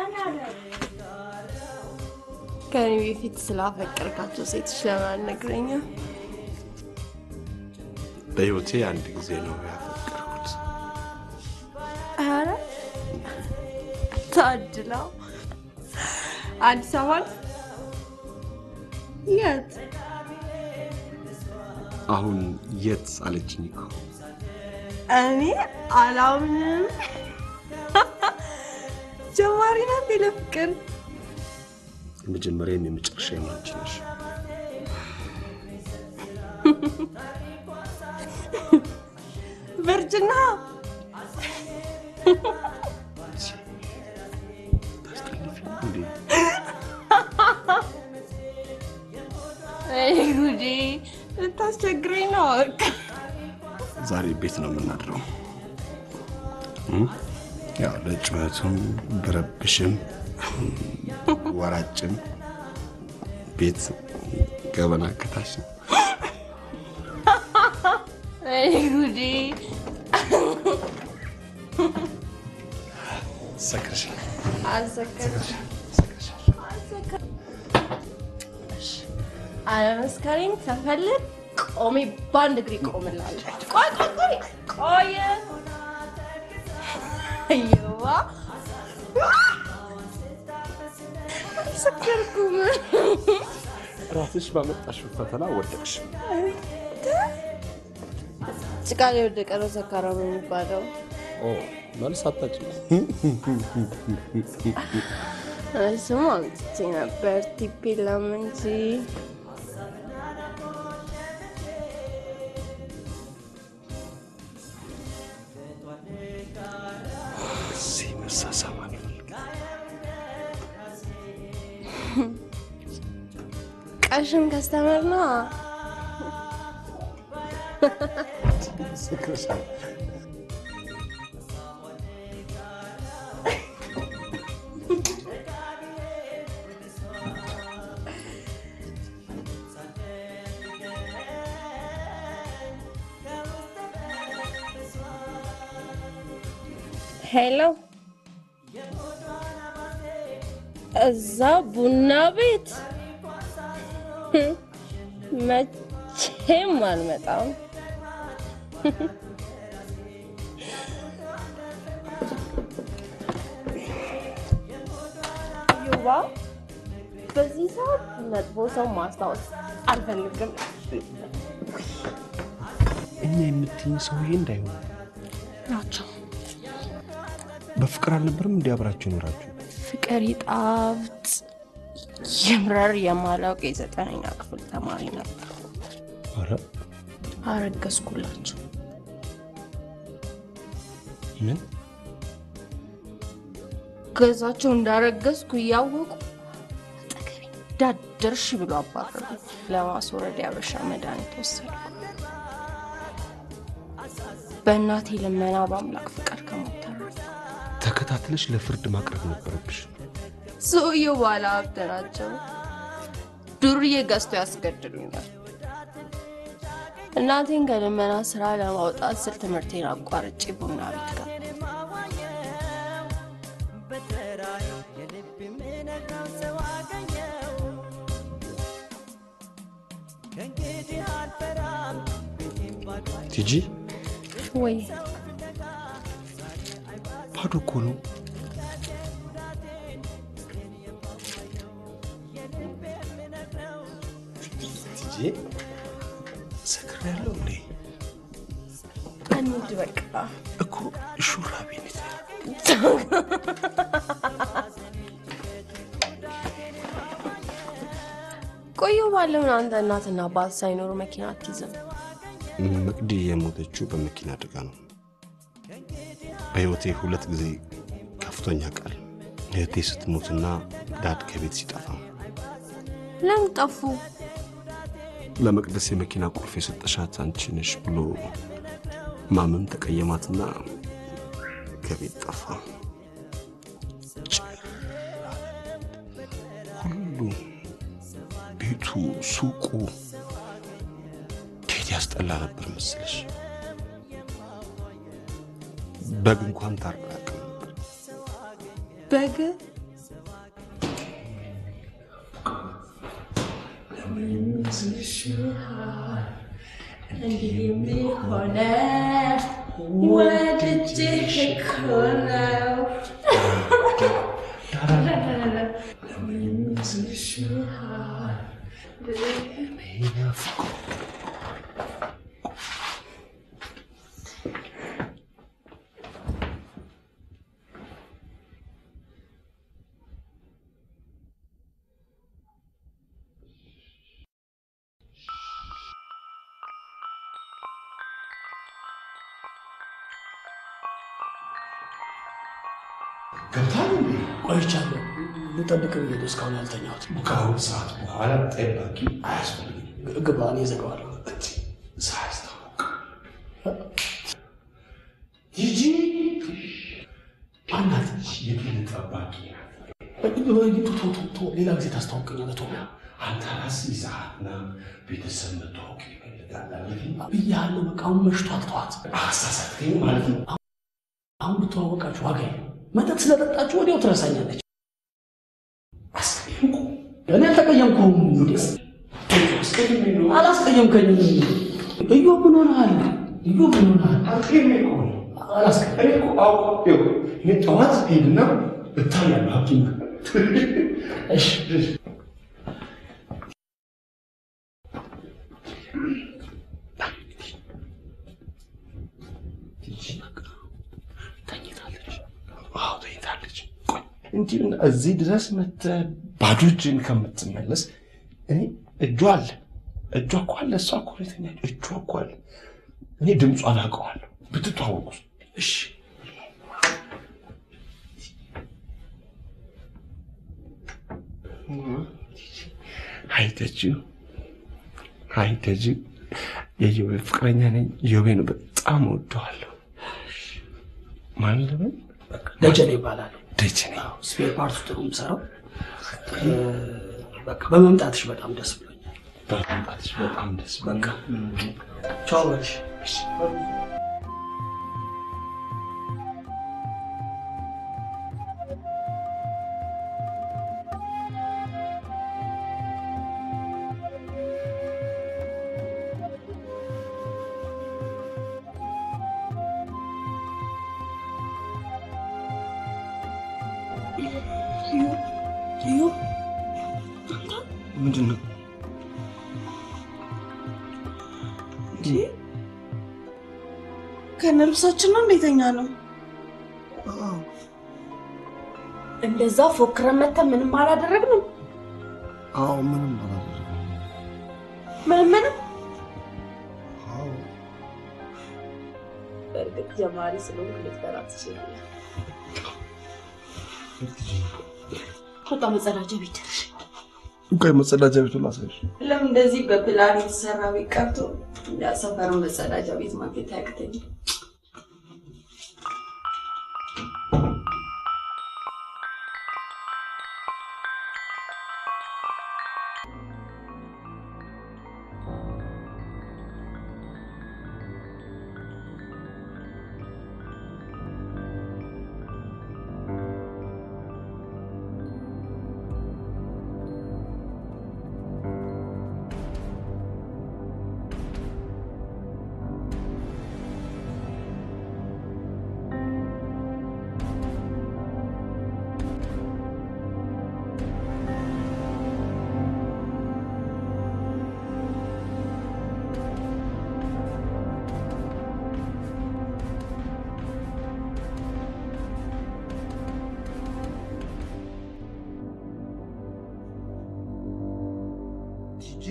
ከኔ በፊት ስላፈቀርካቸው ሴቶች ለምን አልነግረኝም? በህይወቴ አንድ ጊዜ ነው ያፈቀርኩት። ኧረ ታድላ። አዲስ አበባ የት? አሁን የት አለችኝ እኮ። እኔ አላምንም። ጀማሪ ናት ለፍቅር። የመጀመሪያም የመጨረሻዬም አንቺ ነሽ። ቨርጅና አይ ጉዴ ልታስቸግረኝ ነው። ዛሬ ቤት ነው የምናድረው። ያው ለጭወቱም ብረብሽም ወራጭም ቤት ገበና ከታች ነው። አይ ጉዴ ሰክርሽ አልሰከርሽ አለመስከሬን ተፈልግ ቆሜ ባንድ እግሬ ቆምላለሁ። ቆይ አይዋ አልሰከርኩም። ራስሽ ባመጣሽው ፈተና ወደቅሽ። ጭቃ ላይ ወደቀ ነው ሰካራም የሚባለው። መልስ አታጭም። እሱም አምጥቼ ነበር ቲፒ ለምን እንጂ መሳሳም ቀሽም ከስተመር ነው። ሰክርሻል። ሄሎ እዛ ቡና ቤት መቼም አልመጣም። ዩባ በዚህ ሰዓት መጥፎ ሰው ማስታወስ አልፈልግም። እኛ የምትይኝ ሰውዬ እንዳይሆን ናቸው። በፍቅር አልነበረም እንዴ አብራችሁ ኖራችሁ? ፍቅር ይጣፍጥ የምረር የማላውቅ የ9ኛ ክፍል ተማሪ ነበር። አረ አረገዝኩላቸው። ምን ገዛቸው እንዳረገዝኩ እያወቁ አጠገቤ ዳደርሽ ብሎ አባረሩ። ለማስወረድ ያበሻ መድኃኒት ወሰዱ። በእናቴ ልመና በአምላክ ፍቃድ ከሞት ተከታትለሽ ለፍርድ ማቅረብ ነበረብሽ። ሰውየው ባለ ሀብት ናቸው። ዱርዬ ገዝቶ ያስገድሉኛል። እናቴን ከልመና ስራ ለማውጣት ስል ትምህርቴን አቋርጬ ቡና ቤት ገባሁ። ቲጂ ወይ ባዶ እኮ ነው። ቲጂ ሰክሬያለሁ እንዴ? እንሂድ በቃ እኮ ሹራቤ ነች። ቆየው ባለምን አንተ እናትና አባት ሳይኖሩ መኪና አትይዝም? መቅዲ የሞተችው በመኪና አደጋ ነው። በህይወቴ 2 ጊዜ ከፍቶኛ ቃል እህቴ ስትሞትና ዳድ ከቤት ሲጠፋ። ለምን ጠፉ? ለመቅደስ የመኪና ቁልፍ የሰጠሻት አንቺ ነሽ ብሎ ማመን ተቀየማትና ከቤት ጠፋ። ሁሉ ቤቱ፣ ሱቁ ከየት ያስጠላ ነበር መስለሽ። በግ እንኳን ታርዶ አያውቅም ነበር። በግ ገብታል እንዴ? ቆይቻለሁ። ልጠብቅ ብዬ እስካሁን ያልተኛሁት። ከአሁን ሰዓት በኋላ ጠባቂ አያስፈልግም። ግባ፣ እኔ እዘጋዋለሁ። ሳያስታውቅ ቲጂ ማናት? የግል ጠባቂ ሌላ ጊዜ ታስታውቀኛለህ። አንተ ራስህ ይዘሃትና ቤተሰብ መታወቅ ይፈልጋል ብያለሁ። በቃ አሁን መሽቷል። ተዋት። አሳሳትከኝ ማለት ነው። አሁን ብትዋወቃችሁ ዋጋ የለውም። መጠጥ ስለጠጣችሁ ወዲያው ትረሳኛለች። አስቀየምኩ? እኔ አልተቀየምኩም። አላስቀየምከኝም። እዩ ምን ሆነሃል? እዩ ምን ሆነሃል? አልቀየምኩ። አላስቀየምኩ። አውቀው እኔ ጠዋት ሄድና እታያለሁ ሐኪም። እሺ ተኝታለች። እንዲህ እዚህ ድረስ መተህ ባዶ እጅን ከምትመለስ እኔ እጇ አለ፣ እጇ እኮ አለ። እሷ እኮ ነው የተኛችው። እጇ እኮ አለ። እኔ ድምጿን አውቀዋለሁ። ብትተዋወቁ እሺ። አይተጂ የዮቤ ፍቅረኛ ነኝ። ዮቤን በጣም እወደዋለሁ። ማን ልበል? ደጀኔ ይባላል። ደጀኔ ስፔር ፓርት ውስጥ ነው የምሰራው። በቃ በመምጣትሽ በጣም ደስ ብሎኛል። በመምጣትሽ በጣም ደስ ብሎኛል። ቻው በልሽ። ምንድን ነው? ከነልብሳችን ነው እንዴተኛ ነው? እንደዛ ፎክረን መተን ምንም አላደረግንም። አዎ ምንም አላደረግንም። ምንም በእርግጥ ጀማሪ ስለሆንክ ልትፈራ ትችላለህ። ወጣ መጸዳጃ ቤት ደርሽ። ቆይ መጸዳጃ ቤቱን ላሳይሽ። ለምን እንደዚህ በፕላን የተሰራ ቤት ቀርቶ ያሰፈሩ መጸዳጃ ቤት ማግኘት ያቅተኝ? ቲጂ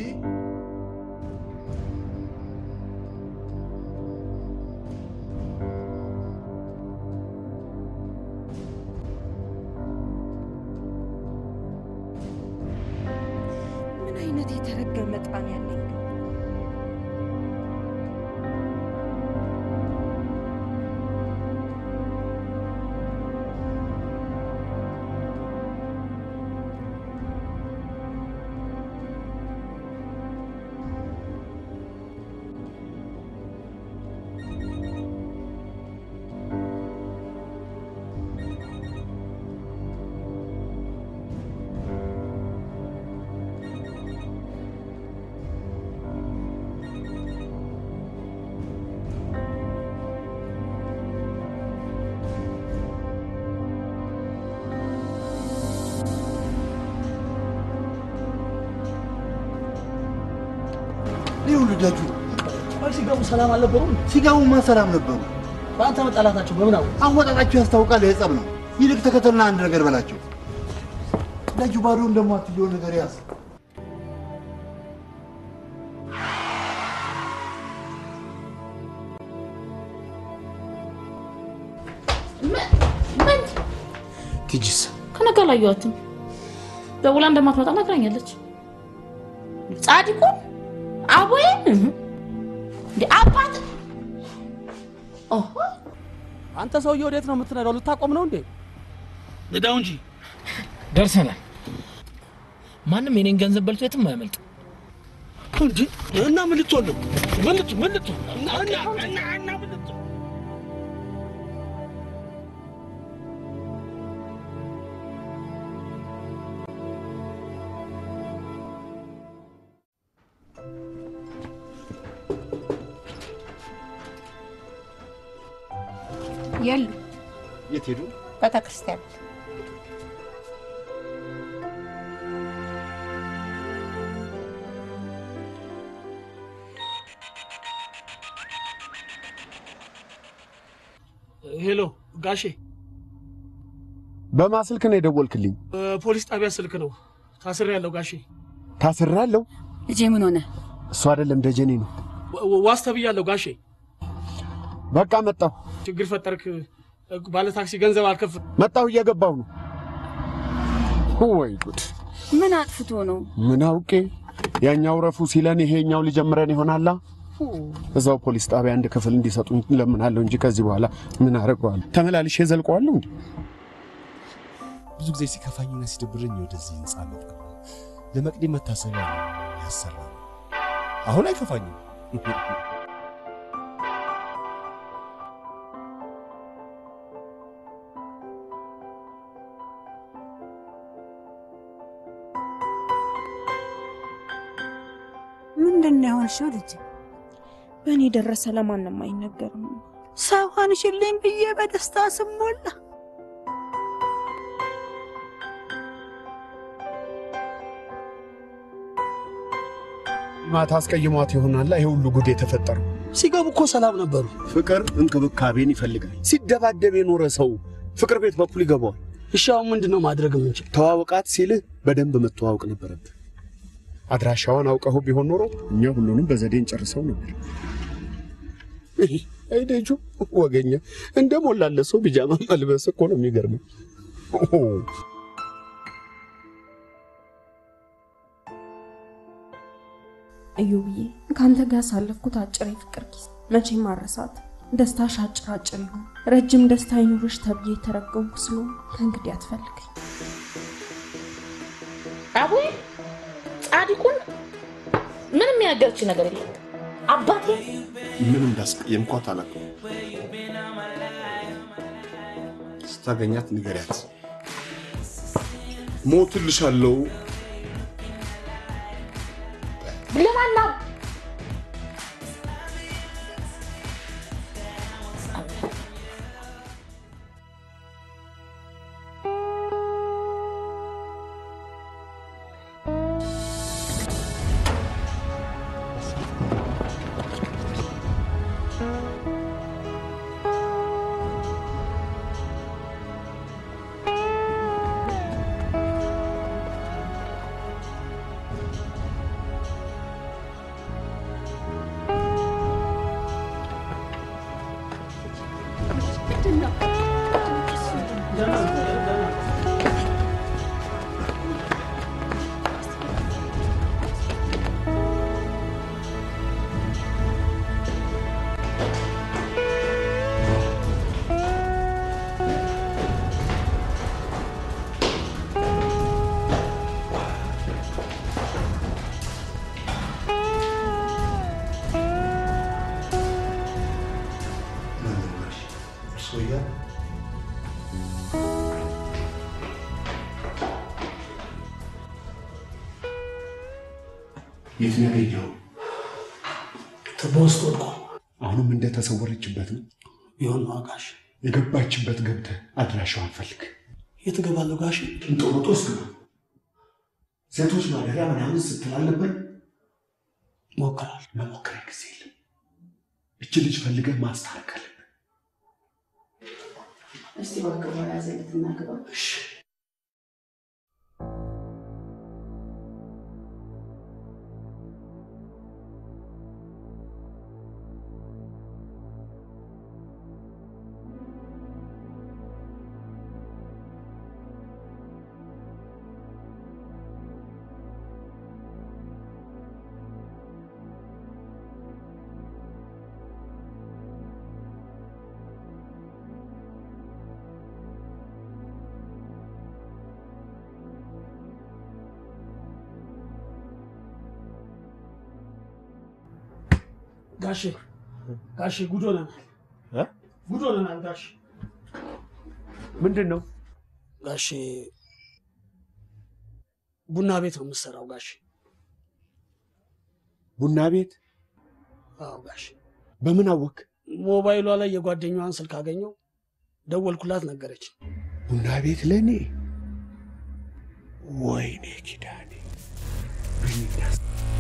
ምን አይነት የተረገመ ጣን ያለኝ ልደጁ ሲጋሙ ሰላም አልነበሩም። ሲጋሙማ ሰላም ነበሩ። በአንተ መጣላታቸው በምን አወቅ? አወጣጣቸው ያስታውቃል። የጸብ ነው። ይልቅ ተከተልና አንድ ነገር በላቸው። ልደጁ ባዶ እንደማትየው ነገር ያዝ። ምን ቲጂስ ከነጋ ላየኋትም ደውላ እንደማትመጣ ነግራኛለች። ጻድቁን አቦዬ እንዴ አባት አንተ ሰውዬ ወዴት ነው የምትነዳው? ልታቆም ነው እንዴ? ንዳው እንጂ ደርሰናል። ማንም የኔን ገንዘብ በልቶ የትም አያመልጥ እንጂ እና ምን ልትሆን ነው? ምን ልትሆን እና ምን ልትሆን የሉ የት ሄዱ? ቤተክርስቲያን ሄሎ ጋሼ፣ በማ ስልክ ነው የደወልክልኝ? ፖሊስ ጣቢያ ስልክ ነው። ታስሬያለሁ ጋሼ። ታስሬያለሁ? ልጄ ምን ሆነ? እሱ አይደለም ደጀኔ ነው። ዋስ ተብያለሁ ጋሼ። በቃ መጣሁ። ችግር ፈጠርክ። ባለ ታክሲ ገንዘብ አልከፍል መጣሁ፣ እየገባሁ ነው። ወይ ጉድ! ምን አጥፍቶ ነው? ምን አውቄ። ያኛው ረፉ ሲለን ይሄኛው ሊጀምረን ይሆናላ። እዛው ፖሊስ ጣቢያ አንድ ክፍል እንዲሰጡኝ ለምናለሁ እንጂ ከዚህ በኋላ ምን አደርገዋለሁ? ተመላልሼ ዘልቀዋለሁ እንዴ? ብዙ ጊዜ ሲከፋኝና ሲደብረኝ ወደዚህ ህንጻ መጣ። ለመቅዲ መታሰቢያ ያሰራ። አሁን አይከፋኝም። ምንድነው ያልሽው ልጅ? በእኔ ደረሰ ለማንም አይነገርም። ሰው ሆንሽልኝ ብዬ በደስታ ስሞላ ማታ አስቀይሟት ይሆናል ይሄ ሁሉ ጉድ የተፈጠረው። ሲገቡ እኮ ሰላም ነበሩ። ፍቅር እንክብካቤን ይፈልጋል። ሲደባደብ የኖረ ሰው ፍቅር ቤት በኩል ይገባዋል። እሺ አሁን ምንድነው ማድረግ የምንችል? ተዋወቃት ሲልህ በደንብ መተዋወቅ ነበረብህ። አድራሻውን አውቀው ቢሆን ኖሮ እኛ ሁሉንም በዘዴ እንጨርሰው ነበር። አይ ደጁ ወገኛ እንደሞላለ ሰው ቢጃማ መልበስ እኮ ነው የሚገርመው። እዩብዬ ካንተ ጋር ሳለፍኩት አጭር የፍቅር ጊዜ መቼም ማረሳት። ደስታሽ አጭር ይሁን ረጅም ደስታ ይኑርሽ ተብዬ ተረገምኩ ስለሆነ ከእንግዲህ አትፈልገኝ። አቦዬ ጻድቁን ምንም ያገርች ነገር የለም። አባቴ ምን እንዳስቀየምኳት አላውቅም። ስታገኛት ንገሪያት። ሞትልሻለሁ። ለማን ነው? የት ነው ያገኘው? ተቦስቶ እኮ አሁንም እንደተሰወረችበት ነው ይሆን ጋሽ። የገባችበት ገብተህ አድራሻዋን ፈልግ። የት እገባለሁ ጋሽ? እንጦሮጦስ ግባ። ሴቶች ማደሪያ ምናምን ስትላለበት ሞክራል። መሞከር ጊዜ የለም። እቺ ልጅ ፈልገህ ማስታረቅ አለብህ። እስቲ ወርቀው ያዘለትና ግባ። እሺ ጋሽ ጉድ ሆነናል። ጉድ ሆነናል ጋሽ። ምንድን ነው ጋሽ? ቡና ቤት ነው የምትሰራው ጋሽ? ቡና ቤት? አዎ ጋሽ። በምን አወቅ? ሞባይሏ ላይ የጓደኛዋን ስልክ አገኘው፣ ደወልኩላት፣ ነገረች። ቡና ቤት ለኔ? ወይኔ ኪዳኔ ብኝዳስ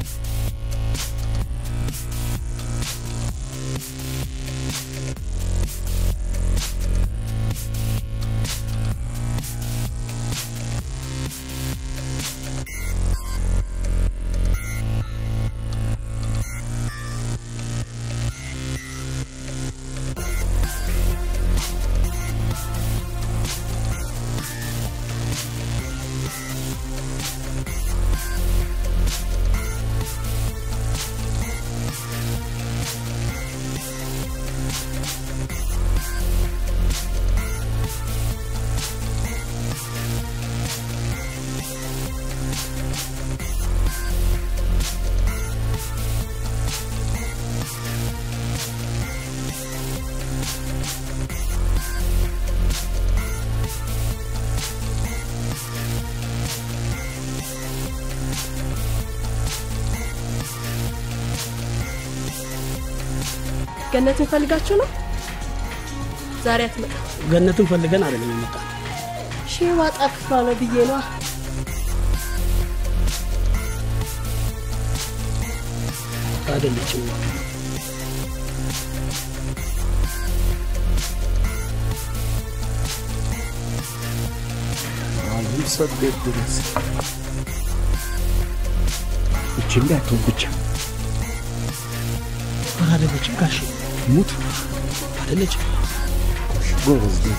ገነትን ፈልጋችሁ ነው? ዛሬ አትመጣ? ገነትን ፈልገን አይደለም የመጣ። ሺህ ዋጣ ክፍሏ ነው ብዬ ነው። አይደለችም። አሁን ሰደድ ድረስ እቺ እንዳትሆን ብቻ አይደለችም ጋሽ። ሙት አይደለችም። ጎበዝ ልጅ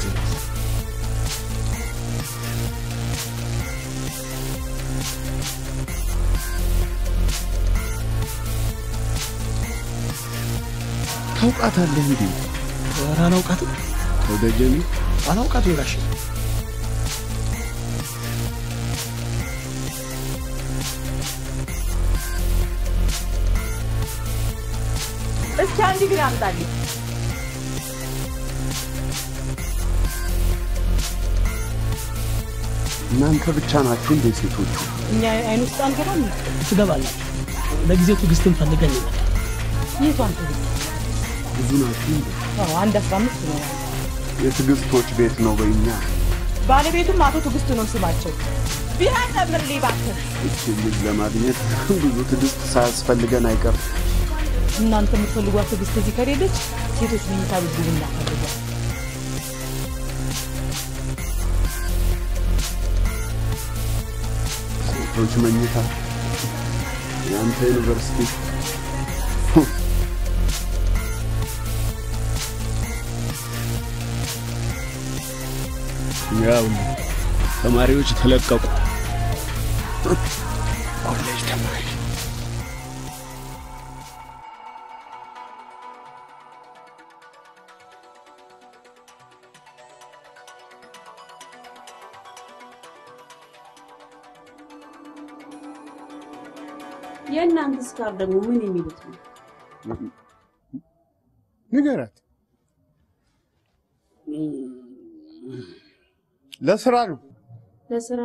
ታውቃታለህ እንዴ? ኧረ አላውቃትም። ወደጀኒ አላውቃትም ጋሽ። እስኪ አንድ ግን አምጣልኝ። እናንተ ብቻ ናችሁ እንዴ ሴቶቹ? እኛ አይን ውስጥ አንገባም። ትገባላችሁ። ለጊዜው ትዕግስትን ፈልገን ይመጣል። የቷን ትዕግስት? ብዙ ናችሁ እንዴ? አዎ አንድ 15 ነው። የትዕግስቶች ቤት ነው በእኛ። ባለቤቱም አቶ ትዕግስት ነው ስማቸው። ቢራ ጨምርልኝ እባክህ። እቺ ልጅ ለማግኘት ብዙ ትዕግስት ሳያስፈልገን አይቀርም። እናንተ የምትፈልጓት ትዕግስት እዚህ ከሌለች ሴቶች መኝታ ቤት ግቡ እናፈልጋለን። ሴቶች መኝታ የአንተ ዩኒቨርሲቲ ያው ተማሪዎች ተለቀቁ። ኮሌጅ ተማሪ የእናንተስ ጋር ደግሞ ምን የሚሉት ነው? ንገራት። ለስራ ነው። ለስራ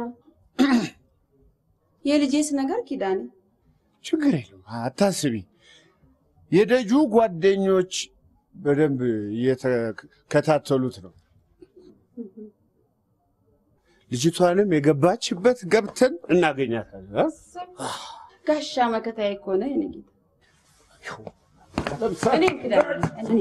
የልጄስ ነገር ኪዳኔ ችግር የለም አታስቢ። የደጁ ጓደኞች በደንብ እየተከታተሉት ነው። ልጅቷንም የገባችበት ገብተን እናገኛታለን። ጋሻ መከታዬ እኮ ነው የኔ ጌታ። እኔ ኪዳኔ እኔ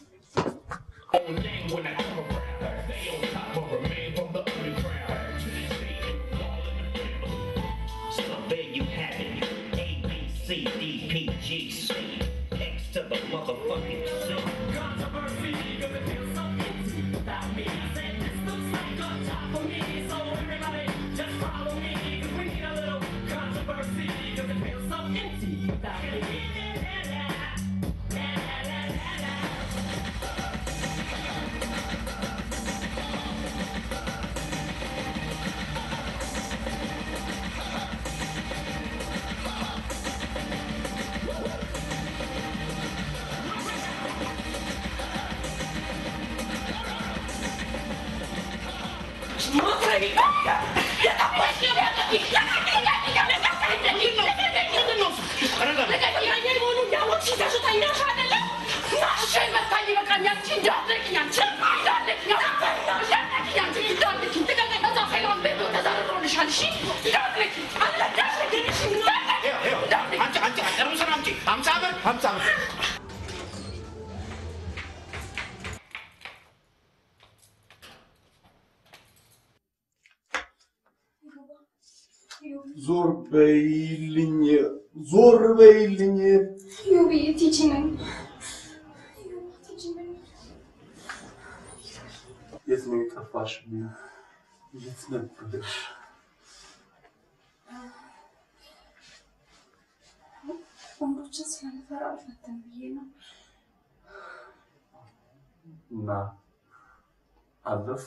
ዞር በይልኝ ዞር በይልኝ። ዩብዬ ቲጂ ነኝ። የት ነው የጠፋሽ? የት ነበርሽ? ወንዶችን ስለምፈራ አልፈተም ብዬ ነው። እና አለፍ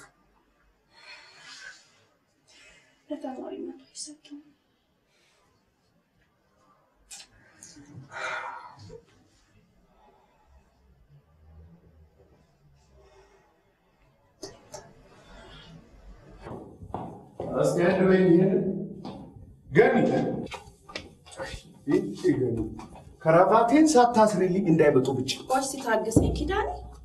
ለተማሪ መቶ ይሰጡኝ። ከረባቴን ሳታስሪልኝ እንዳይመጡ ብቻ። ቆይ ሲታገሰኝ ኪዳኔ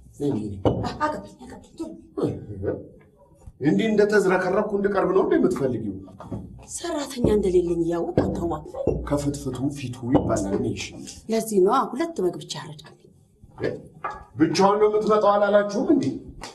እንዲህ እንደተዝረከረኩ እንድቀርብ ነው እንደምትፈልጊው? ሰራተኛ እንደሌለኝ እያወቅ አታዋ ከፍትፍቱ ፊቱ ይባላል። እሺ ለዚህ ነው ሁለት በግ ብቻ አረድክልኝ። ብቻውን ነው የምትመጣው አላላችሁም እንዴ?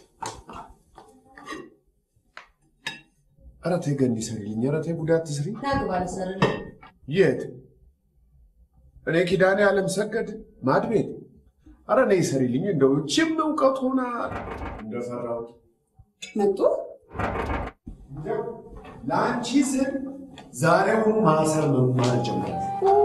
ኧረ ተይ ገኒ ስሪልኝ። ኧረ ተይ ጉዳት ትስሪ። ናግባ ልሰርልኝ። የት? እኔ ኪዳኔ ዓለም ሰገድ ማድ ቤት። ኧረ ነይ ስሪልኝ። እንደው እችም እውቀት ሆና እንደፈራሁት መጡ። ለአንቺ ስል ዛሬውን ማሰር መማር ጀመረ።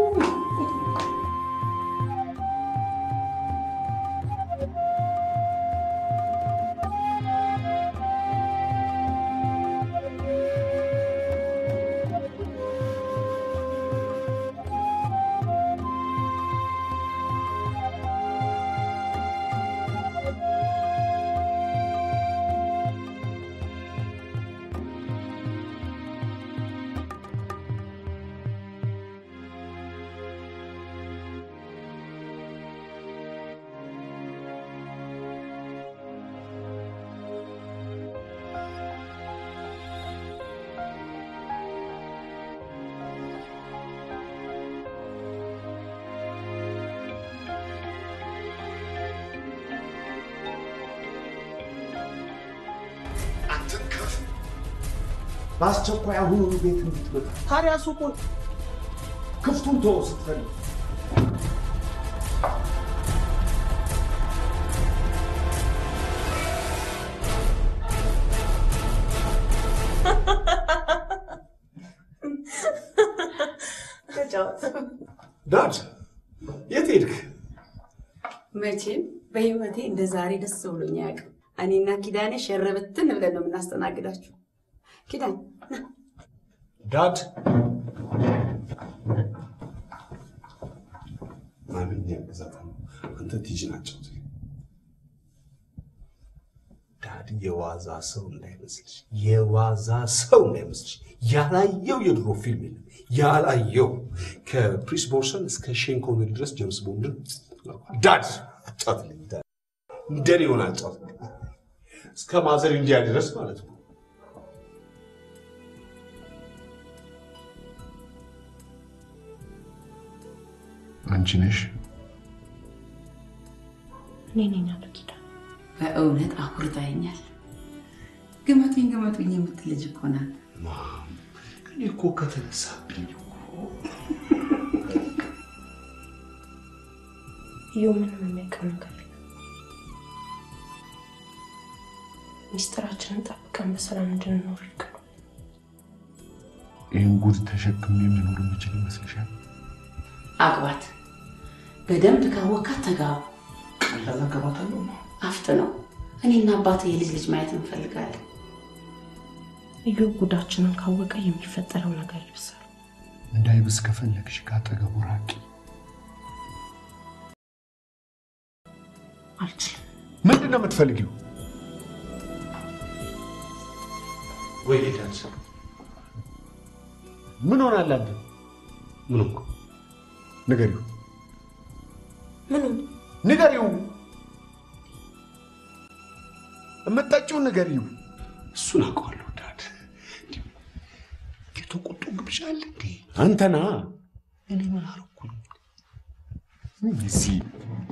በአስቸኳይ አሁኑ ቤት እንድትመጣ። ታዲያ ሱቁን ክፍቱን ተወው ስትፈልግ። እንጫወት። ዳድ የት ሄድክ? መቼም በህይወቴ እንደ ዛሬ ደስ ብሎኝ አያውቅም። እኔና ኪዳኔ ሸረበትን ብለን ነው የምናስተናግዳችሁ። ኪዳን ና። ዳድ ማምን ያገዛታል። አንተ ትይጂ ናቸው። ዳድ የዋዛ ሰው እንዳይመስልሽ፣ የዋዛ ሰው እንዳይመስልሽ። ያላየው የድሮ ፊልም የለም። ያላየው ከፕሪስ ቦርሰን እስከ ሼን ኮነሪ ድረስ ጄምስ ቦንድን ዳድ አጫውትልኝ። ዳድ እንደኔ ሆነ አጫውትልኝ እስከ ማዘር ኢንዲያ ድረስ ማለት ነው። አንቺ ነሽ? እኔ ነኝ አሉ ኪዳን። በእውነት አኩርታኛል። ግመቱኝ ግመቱኝ የምትል ልጅ እኮ ናት። ማም እኔ እኮ ከተነሳብኝ እኮ ምንም የሚያውቀው ነገር የለም። ሚስጥራችንን ጠብቀን በሰላም እንድንኖር ይርቀን። ይህን ጉድ ተሸክሜ መኖር የምችል ይመስልሻል? አግባት። በደንብ ካወቃት ተጋቡ። ቀላል አገባታለሁ። አፍጥ ነው። እኔና አባቴ የልጅ ልጅ ማየት እንፈልጋለን። ጉዳችንን ካወቀ የሚፈጠረው ነገር ይብሳል። እንዳይብስ ከፈለግሽ ካጠገቡ ራቂ። አልችልም። ምንድን ነው የምትፈልጊው? ወይ ዳድ ምን ሆናል አንተ? ምን እኮ ንገሪው። ምኑን ንገሪው? እምትጠጪውን ንገሪው። እሱን አውቀዋለሁ ዳድ። የተቆጡ ግብዣ አለ እንዴ? አንተና እኔ ምን አደረኩኝ? እዚህ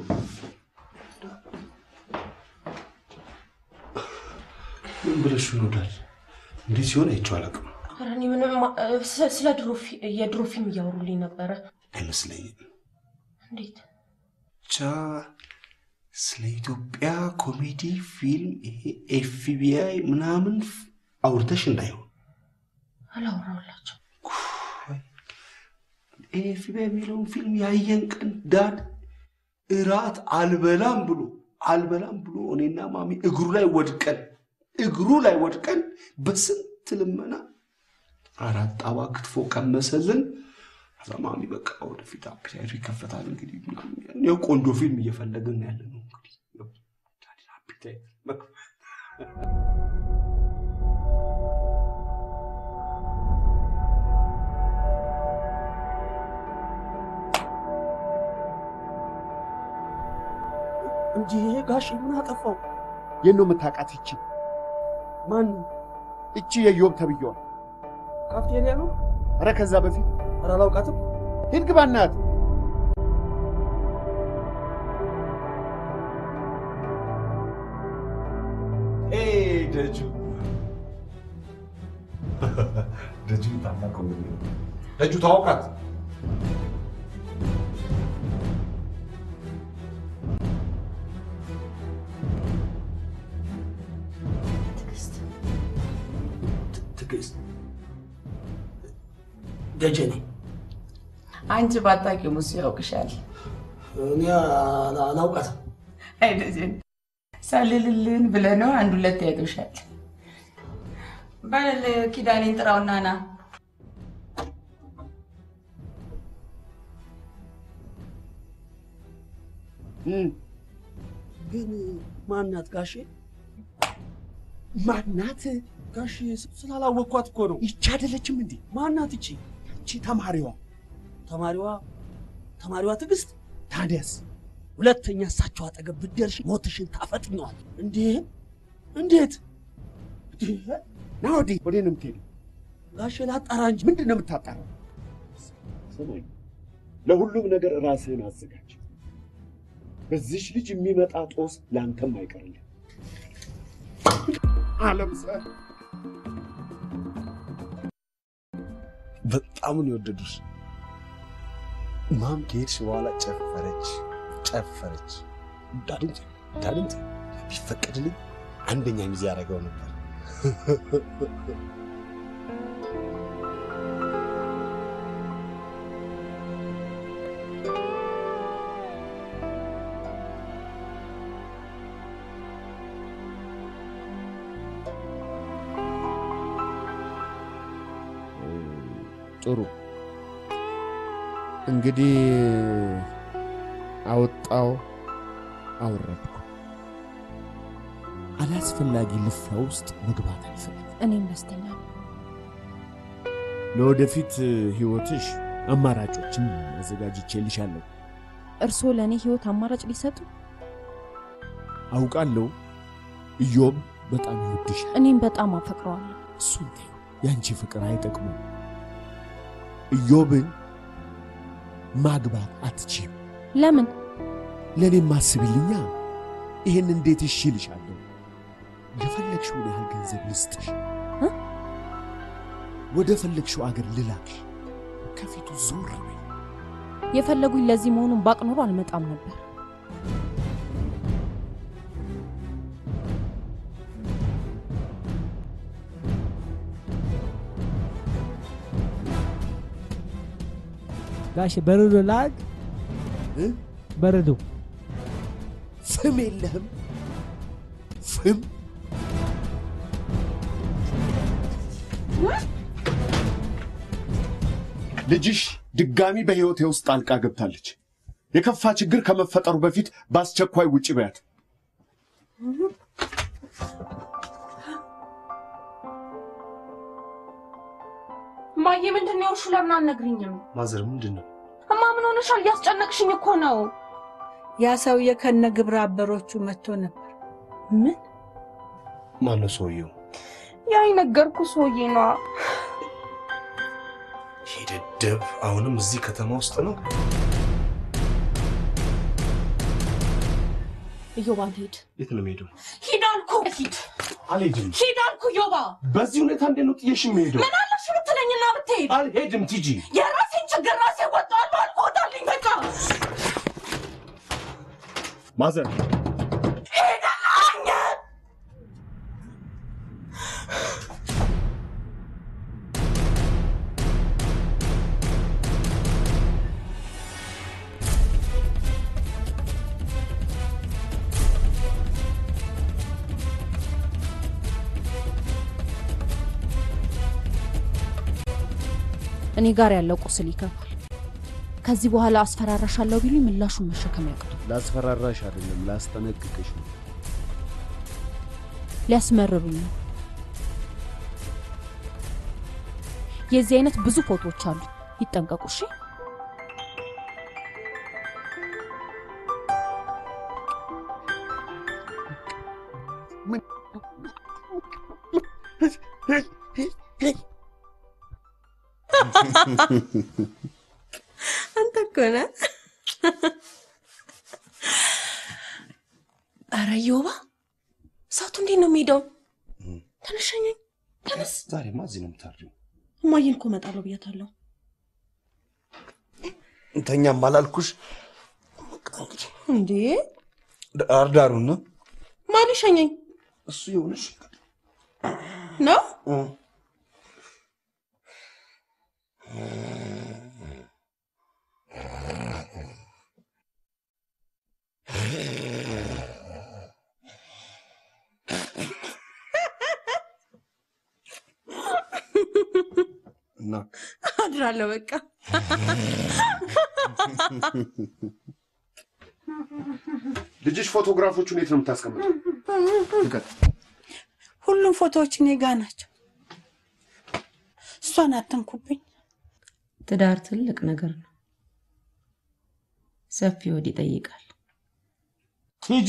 ምን ብለሽ ነው ዳድ? እንዲህ ሲሆን አይቼው አላውቅም። ኧረ እኔ ምንም ስለ የድሮ ፊልም እያወሩልኝ ነበረ። አይመስለኝም። እንዴት? ብቻ ስለ ኢትዮጵያ ኮሜዲ ፊልም ይሄ ኤፍቢአይ ምናምን አውርተሽ እንዳይሆን። አላወራሁላቸው። ኤፍቢአይ የሚለውን ፊልም ያየን ቀን ዳድ እራት አልበላም ብሎ እኔና ማሚ እግሩ ላይ ወድቀን በስንት ልመና 4 ጣባ ክትፎ ቀመሰልን። ማሚ በቃ ወደፊት አፒታይቱ ይከፈታል እንግዲህ ነው ቆንጆ ፊልም እየፈለግን ያለ ነው እንግዲህ አፒታይት እንጂ ጋሽ ምን አጠፋው? የት ነው የምታውቃት? እቺ ማን? እቺ የዮብ ተብዬዋ ካፍቴሪያ ነው? ኧረ ከዛ በፊት ኧረ አላውቃትም። ሂድ ግባ እናት። ደጁ ታላቅ ነው። ደጁ ታውቃት? ትዕግስት ደጀኔ አንቺ ባታውቂው ሙሱ ያውቅሻል። እኔ አላውቃትም። አይ ደጀኔ ሳልልልን ብለህ ነው አንድ ሁለት ያውቅሻል። በል ኪዳኔን ጥራውና ና። ግን ማናት ጋሼ? ማናት ጋሼ? ስላላወቅኳት እኮ ነው። ይቺ አይደለችም እንዴ? ማናት ይቺ? ይቺ ተማሪዋ ትዕግስት። ታዲያስ ሁለተኛ እሳቸው አጠገብ ብትደርሺ ሞትሽን ታፈጥኛዋል። እንዴት? ና ወዲህ። ወዴት ነው የምትሄደው? ጋሼ ላጣራ እንጂ። ምንድን ነው የምታጣራው? ስማኝ፣ ለሁሉም ነገር ራስህን አዘጋጅ። በዚህች ልጅ የሚመጣ ጦስ ለአንተም አይቀርልህ። ዓለም በጣም ነው የወደዱሽ። ማም ከሄድሽ በኋላ ጨፈረች። ዳድንት ቢፈቀድልኝ አንደኛ ሚዜ ያደረገው ነበር። ጥሩ እንግዲህ አወጣው አወረድኩ። አላስፈላጊ ልፍራ ውስጥ መግባት አልፈልግም። እኔም ደስተኛ ነኝ። ለወደፊት ህይወትሽ አማራጮችን አዘጋጅቼልሻለሁ። እርስዎ ለእኔ ህይወት አማራጭ ሊሰጡ? አውቃለሁ። ኢዮብ በጣም ይወድሻል። እኔም በጣም አፈቅረዋለሁ። እሱን ተይው፣ ያንቺ ፍቅር አይጠቅምም። ኢዮብን ማግባት አትችይም። ለምን? ለኔም ማስብልኛ። ይሄን እንዴት እሺ ልሻለሁ? የፈለግሽውን ያህል ገንዘብ ልስጥሽ፣ ወደ ፈለግሽው አገር ልላክሽ። ከፊቱ ዞር በይ። የፈለጉኝ ለዚህ መሆኑን ባቅ ኖሮ አልመጣም ነበር። ጋሽ በረዶ ላግ በረዶ ፍም የለህም? ፍም ልጅሽ ድጋሚ በህይወቴ ውስጥ ጣልቃ ገብታለች። የከፋ ችግር ከመፈጠሩ በፊት በአስቸኳይ ውጪ በያት። ማዬ ምንድን ነው እርሹ? ለምን አልነግሪኝም? ማዘር ምንድን ነው? እማ ምን ሆነሻል? እያስጨነቅሽኝ እኮ ነው። ያ ሰውዬ ከነ ግብረ አበሮቹ መጥቶ ነበር። ምን? ማነው ሰውየው? ያ የነገርኩ ሰውዬ ነው። ሂደደብ አሁንም እዚህ ከተማ ውስጥ ነው? ኢዮባ ሂድ። የት ነው የምሄደው? ሂድ አልኩ። ሂድ። አልሄድም። ሂድ አልኩ ኢዮባ። በዚህ ሁኔታ እንዴት ነው ጥዬሽ የምሄደው? ምን አለሽ ብትለኝና ብትሄድ? አልሄድም ቲጂ። የራሴን ችግር ራሴ ወጣለሁ አልኩ። ወጣልኝ በቃ። ማዘር ሄደላኝ። እኔ ጋር ያለው ቁስል ይከፋል። ከዚህ በኋላ አስፈራራሻለሁ ቢሉኝ ምላሹን መሸከም ያቅቱ። ላስፈራራሽ አይደለም ላስጠነቅቅሽ ነው። ሊያስመርሩኝ ነው። የዚህ አይነት ብዙ ፎቶዎች አሉ። ይጠንቀቁ እሺ? አንተ እኮ ነህ። ኧረ ኢዮባ እሳቱ እንዴት ነው የሚሄደው? ተነሸኝ። ተነስ። ዛሬማ እዚህ ነው የምታድሪው። እማዬን እኮ እመጣለሁ ብያታለሁ። እንተኛም አላልኩሽ? እንዴ ዳርዳሩን ነው ማን ይሸኘኝ? እሱ ይሆንሽ ነው? እና አድራለሁ በቃ። ልጅሽ ፎቶግራፎቹን የት ነው የምታስቀምጠው? ሁሉም ፎቶዎች እኔ ጋ ናቸው። እሷን አትንኩብኝ። ትዳር ትልቅ ነገር ነው። ሰፊ ወድ ይጠይቃል። ቲጂ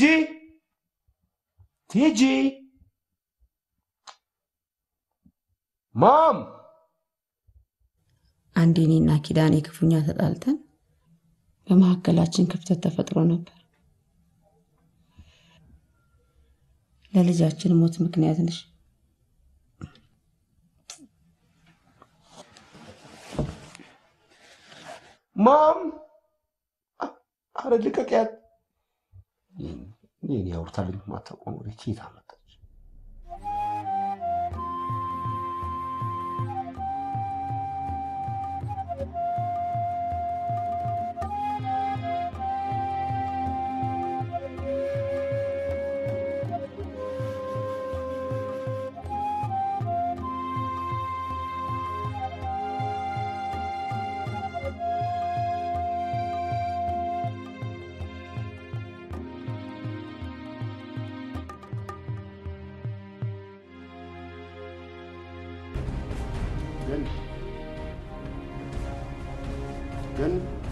ቲጂ ማም አንዴ እኔና ኪዳኔ ክፉኛ ተጣልተን በመካከላችን ክፍተት ተፈጥሮ ነበር። ለልጃችን ሞት ምክንያት ነሽ። ማም አረ ልቀቂያት። እኔ ያውርታልኝ ማታቆም ወሬ ኬት አመጣች? ግን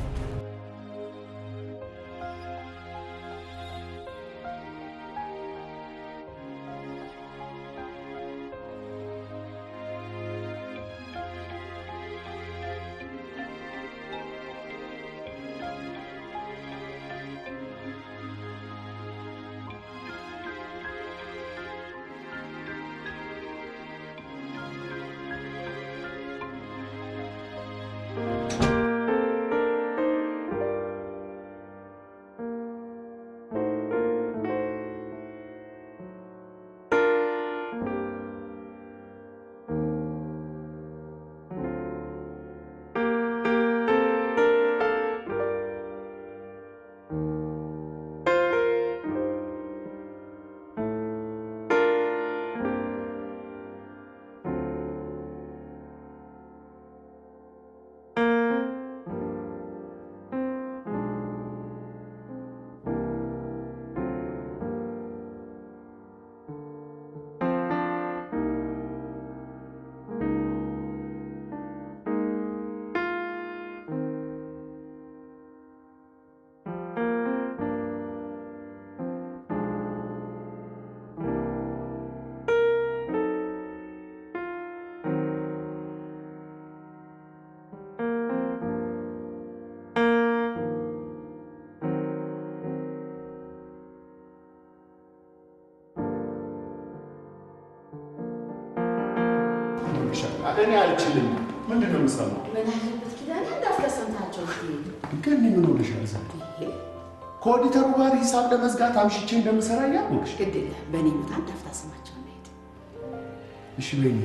እኔ አልችልም። ምንድነው የምሰማው? ምን አለበት ኪዳኔ እንዳስከሰምታቸው ግን ምን ሆነሻል ዛሬ? ከኦዲተሩ ጋር ሂሳብ ለመዝጋት አምሽቼ እንደምሰራ እያወቅሽ ግድ የለም በእኔ ምታ እንዳፍታ ስማቸው እናሄድ። እሺ በይኝ።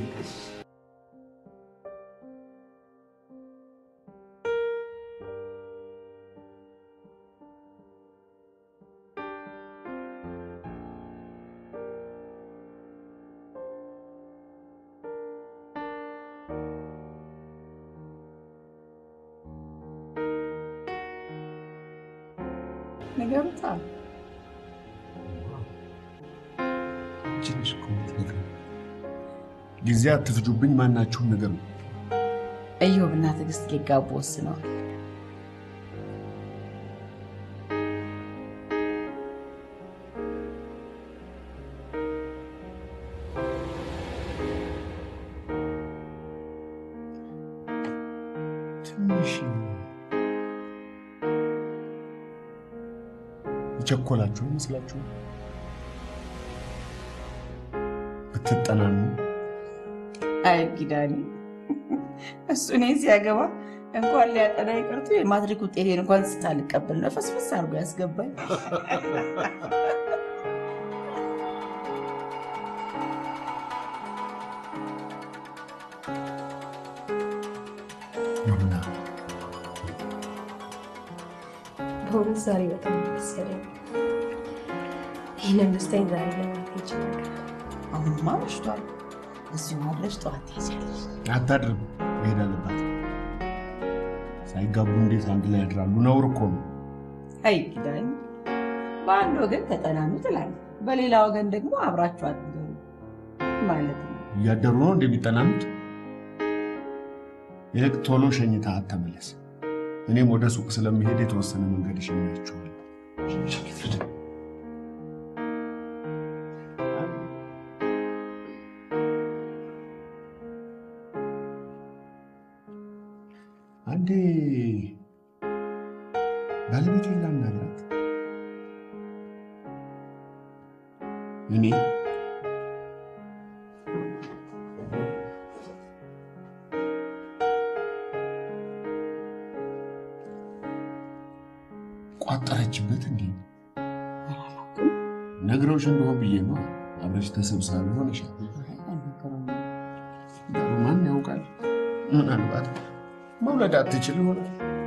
ነገሩታ ትንሽ ኮሚት ነገር ጊዜ አትፍጁብኝ። ማናችሁም ነገር ነው። እዮብና ትዕግስት ሊጋቡ ወስነዋል። ትንሽ ቸኮላችሁ ይመስላችሁ? ብትጠናኑ አይ ኪዳኔ እሱ እኔን ሲያገባ እንኳን ሊያጠና ይቀርቶ የማትሪክ ውጤቴን እንኳን ስታልቀበል ነው ፈስፈስ አድርጎ ያስገባኝ። ዮና በእውነት ዛሬ በጣም ደስ ያለኝ ይህንን ደስታዬን ዛሬ ለማለት ይችላል። አሁንማ መሽቷል። እዚሁ ማድረሽ ጠዋት ትሄጃለሽ። አታድርም፣ መሄድ አለባት። ሳይጋቡ እንዴት አንድ ላይ ያድራሉ? ነውር እኮ ነው። አይ ኪዳኔ በአንድ ወገን ተጠናኑ ትላለህ፣ በሌላ ወገን ደግሞ አብራችሁ አትደሩ ማለት ነው። እያደሩ ነው እንደሚጠናኑት። ይልቅ ቶሎ ሸኝታ አትመለስ። እኔም ወደ ሱቅ ስለሚሄድ የተወሰነ መንገድ ይሸኛችኋል። አንዴ ባለቤቴን ላናግራት። እኔ ቋጠረችበት እንዴ? ነግረውሽ እንደሆን ብዬ ነው። አብረሽ ተሰብሳቢ ሆነሻል። ማን ያውቃል? ምናልባት መውለድ አትችል ይሆናል።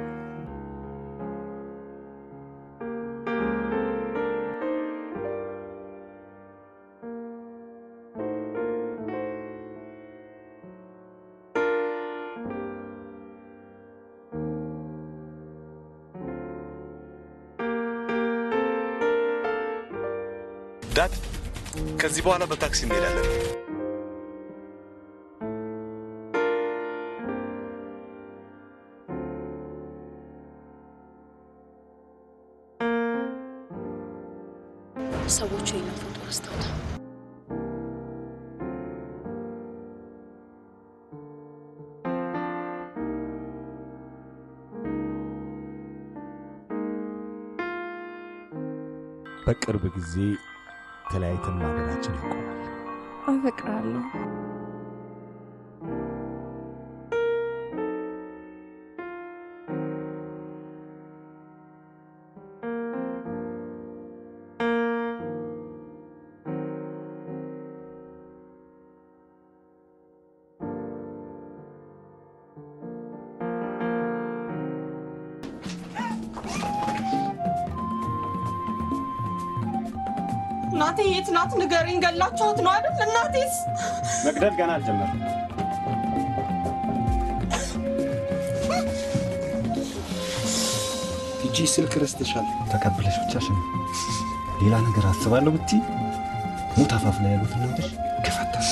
ዳድ፣ ከዚህ በኋላ በታክሲ እንሄዳለን። ሰዎቹ የኔን ፎቶ ረስተውታል። በቅርብ ጊዜ ተለያይተን ማደራችን ይቆማል። አፈቅራለሁ። እናቴ የት ናት? ንገሪኝ። ገላችኋት ነው አይደል? እናቴስ? መቅደል ገና አልጀመረም። ቲጂ ስልክ ረስተሻል። ተቀብለሽ ብቻሽን ሌላ ነገር አስባለሁ ብትይ ሞት አፋፍ ላይ ያሉት እናትሽ ከፈታሽ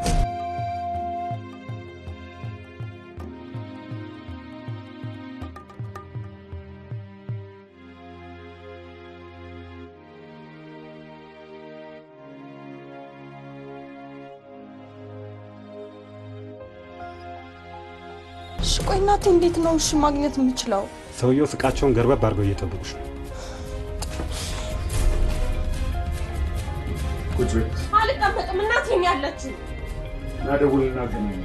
ቆይ እናቴ እንዴት ነው እሺ ማግኘት የምችለው? ሰውየው ፍቃቸውን ገርበብ አድርገው እየጠበቁሽ ነው። ቁጭ በይ። አልቀመጥም። እናቴ ነው ያለችው። እና ደውልና አገናኝ።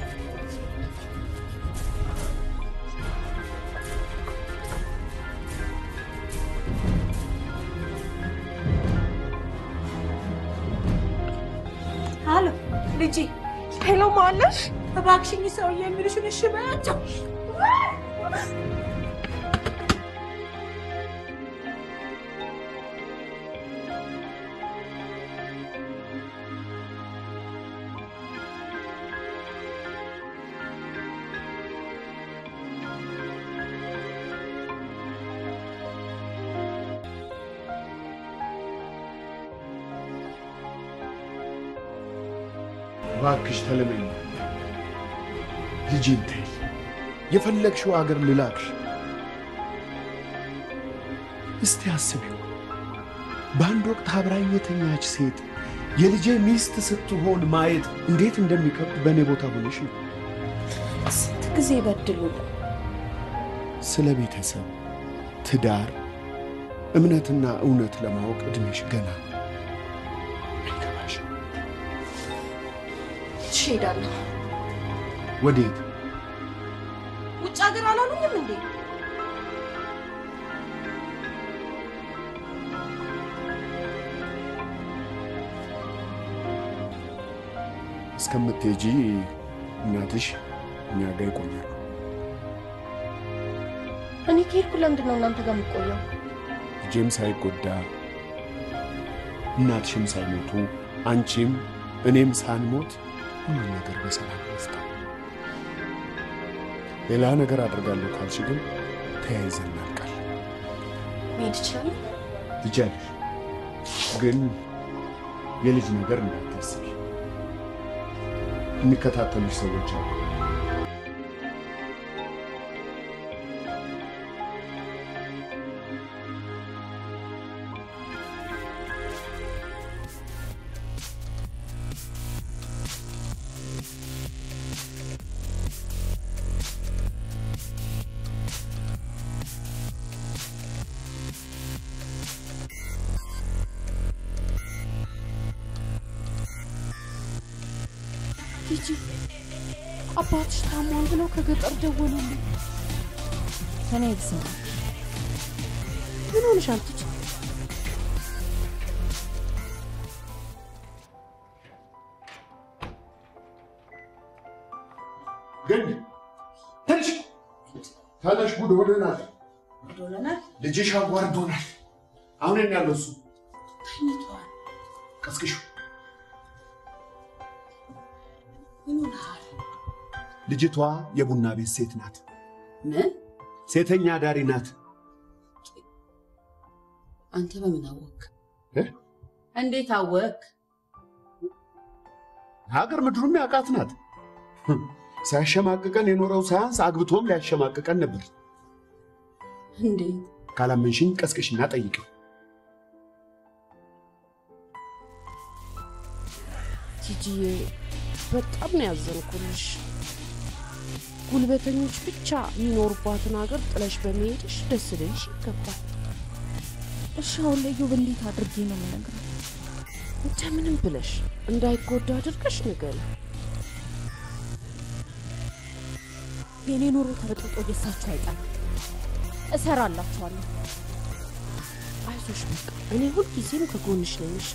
ሄሎ ልጄ። ሄሎ ማለሽ? እባክሽኝ ሰውዬ የሚልሽን እሺ በያቸው። እባክሽ ተለመኝ ልጄን ተይ። የፈለግሽው አገር ልላክሽ። እስቲ አስቢው፣ በአንድ ወቅት አብራኝ የተኛች ሴት የልጄ ሚስት ስትሆን ማየት እንዴት እንደሚከብድ በእኔ ቦታ ሆነሽ ነው። ስንት ጊዜ በድሉ ስለ ቤተሰብ፣ ትዳር፣ እምነትና እውነት ለማወቅ እድሜሽ ገና ነው። አይገባሽም። እሄዳለሁ። ወዴት? ውጭ ሀገር አላሉኝም እንዴ? እስከምትሄጂ እናትሽ እኛ ጋር ይቆያሉ። እኔ ከሄድኩ ለምንድን ነው እናንተ ጋር የምቆየው? ልጄም ሳይጎዳ እናትሽም ሳይሞቱ አንቺም እኔም ሳንሞት ሁሉም ነገር በሰላም ይፍታ። ሌላ ነገር አድርጋለሁ ካልሽ ግን ተያይዘን እናልቃለን። መሄድ እችላለሁ? ትችያለሽ፣ ግን የልጅ ነገር እንዳታስቢ። የሚከታተሉሽ ሰዎች አሉ። ቲጂ አባትሽ ታሟል ብለው ከገጠር ደወሉልኝ። ከኔ ይስማ። ምን ሆነሻል ቲጂ? ግን ተነሽ ተነሽ፣ ጉድ ሆነናል። ጉድ ሆነናል። ልጅሽ አዋርዶናል። አሁን እኔ ያለው እሱ ተኝቷል። ቀስቅሹ። ምን ሆነሃል? ልጅቷ የቡና ቤት ሴት ናት። ምን? ሴተኛ አዳሪ ናት። አንተ በምን አወቅ? እንዴት አወቅ? ሀገር ምድሩም ያውቃት ናት። ሲያሸማቅቀን የኖረው ሳያንስ አግብቶም ሊያሸማቅቀን ነበር። እንዴት? ካላመንሽኝ ቀስቅሽና ጠይቅ። ቲጂዬ በጣም ነው ያዘንኩልሽ። ጉልበተኞች ብቻ የሚኖርባትን ሀገር ጥለሽ በመሄድሽ ደስ ልልሽ ይገባል። እሺ አሁን ለዩብ እንዴት አድርጌ ነው የምነግረው? እንደምንም ብለሽ እንዳይጎዳ አድርገሽ ንገሪ። የኔ ኑሮ ተበጥብጦ እየሳችሁ አይጣል እሰራላችኋለሁ። አይዞሽ በቃ እኔ ሁልጊዜም ከጎንሽ ነኝ። እሺ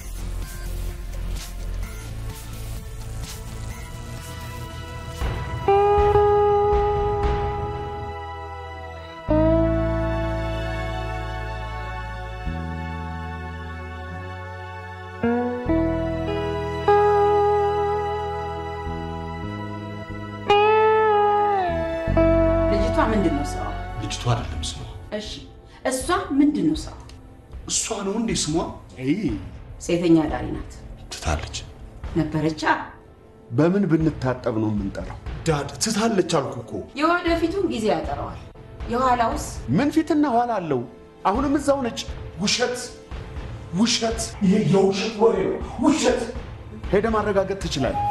ምንድነው ስራው? ልጅቷ አይደለም ስሟ። እሺ እሷ ምንድነው ስራው? እሷ ነው እንዴ ስሟ? ሴተኛ አዳሪ ናት። ትታለች ነበረቻ። በምን ብንታጠብ ነው የምንጠራው? ዳድ ትታለች አልኩ እኮ። የወደፊቱን ጊዜ ያጠራዋል። የኋላውስ ምን ፊትና ኋላ አለው? አሁንም እዛው ነች። ውሸት ውሸት! ይሄ የውሸት ወሬ ነው። ውሸት! ሄደ ማረጋገጥ ትችላለህ።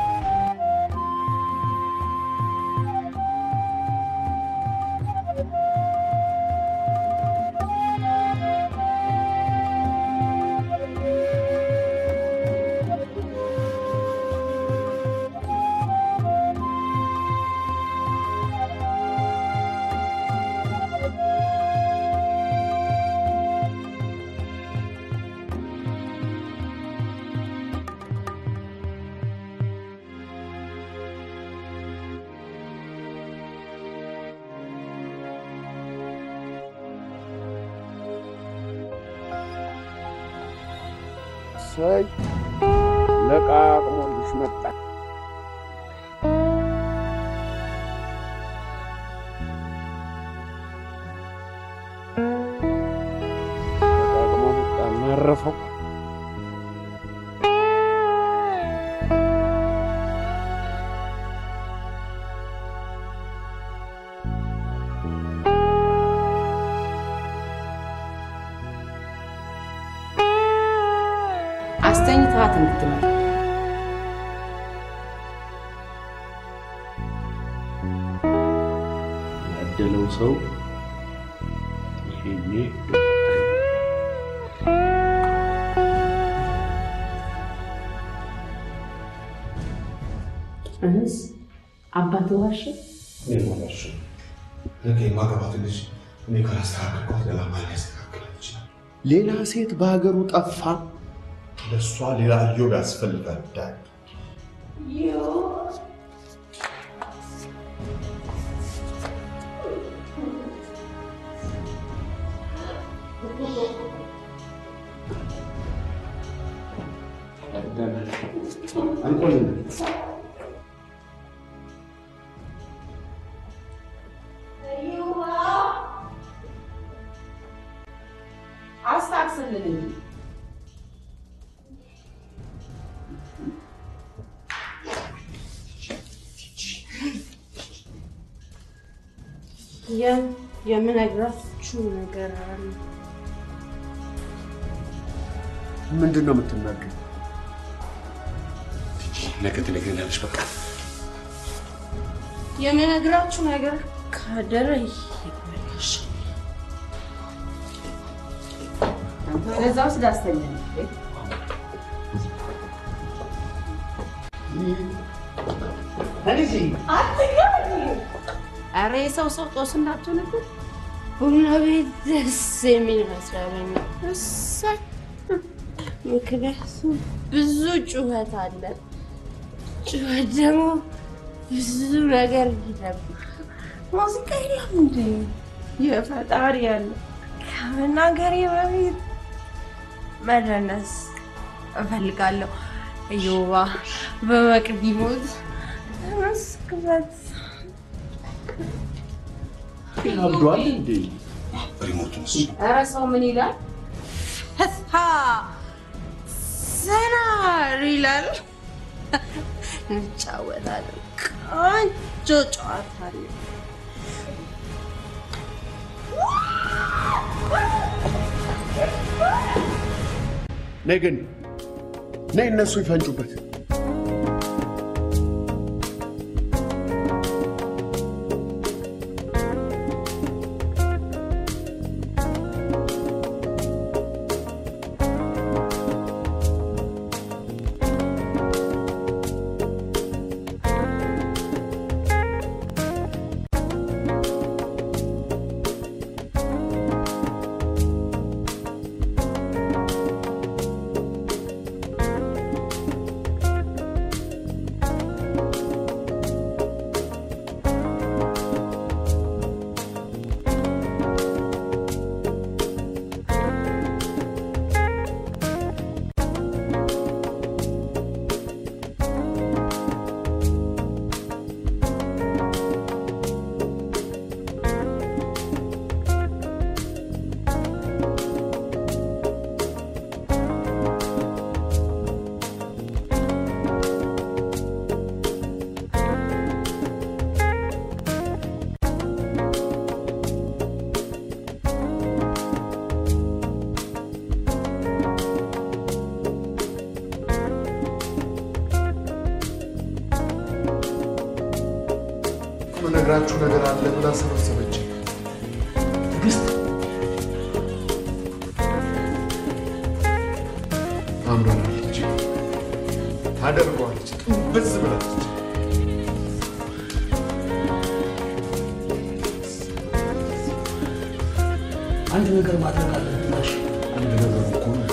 ሰይ ለቃቅሞልሽ መጣ። ለቃቅሞ መጣ የሚያረፈው አስተኝታት እንድትመጣ ያደለው ሰው ይሄኔ እህስ አባት ዋሽ ይሞላሽ ለኔ ማገባት ልጅ እኔ ካላስተካከልኳት ሌላ ማን ያስተካክላል ይችላል? ሌላ ሴት በሀገሩ ጠፋ። ለሷ ሌላ ኢዮብ ያስፈልጋል። ዳድ አስታክስልን እንጂ የምነግራችሁ ነገር አለ። ምንድን ነው የምትናገሪው? ነገ ትነግሪኛለሽ። በቃ የምነግራችሁ ነገር ካደረ ይበላሽ። ለዛው ስላስተኛ ኧረ የሰው ጦስ እንዳትሆንብን። ቡና ቤት ደስ የሚል መስሪያ እሰይ። ምክንያቱም ብዙ ጩኸት አለ። ጩኸት ደግሞ ብዙ ነገር ይደብቃል። ሙዚቃ የለም እንዴ? የፈጣሪ ያለ ከመናገሬ በፊት መደነስ እፈልጋለሁ። እዮባ በመቅዲ ሞት ተመስክበት አብዷል እንዴ? ሪሞቱን ኧረ ሰው ምን ይላል? ፈታ ዘና ይላል። እንጫወታለን። ቆንጆ ጨዋታ አለ። ነይ ግን ነይ፣ እነሱ ይፈንጩበት። መነግራችሁ ነገር አለ ብላ ሰበሰበች። ትዕግስት አምራለች፣ ታደርገዋለች፣ ጥብዝ ብላለች። አንድ ነገር ማድረግ አለብሽ። አንድ ነገር እኮ ነው።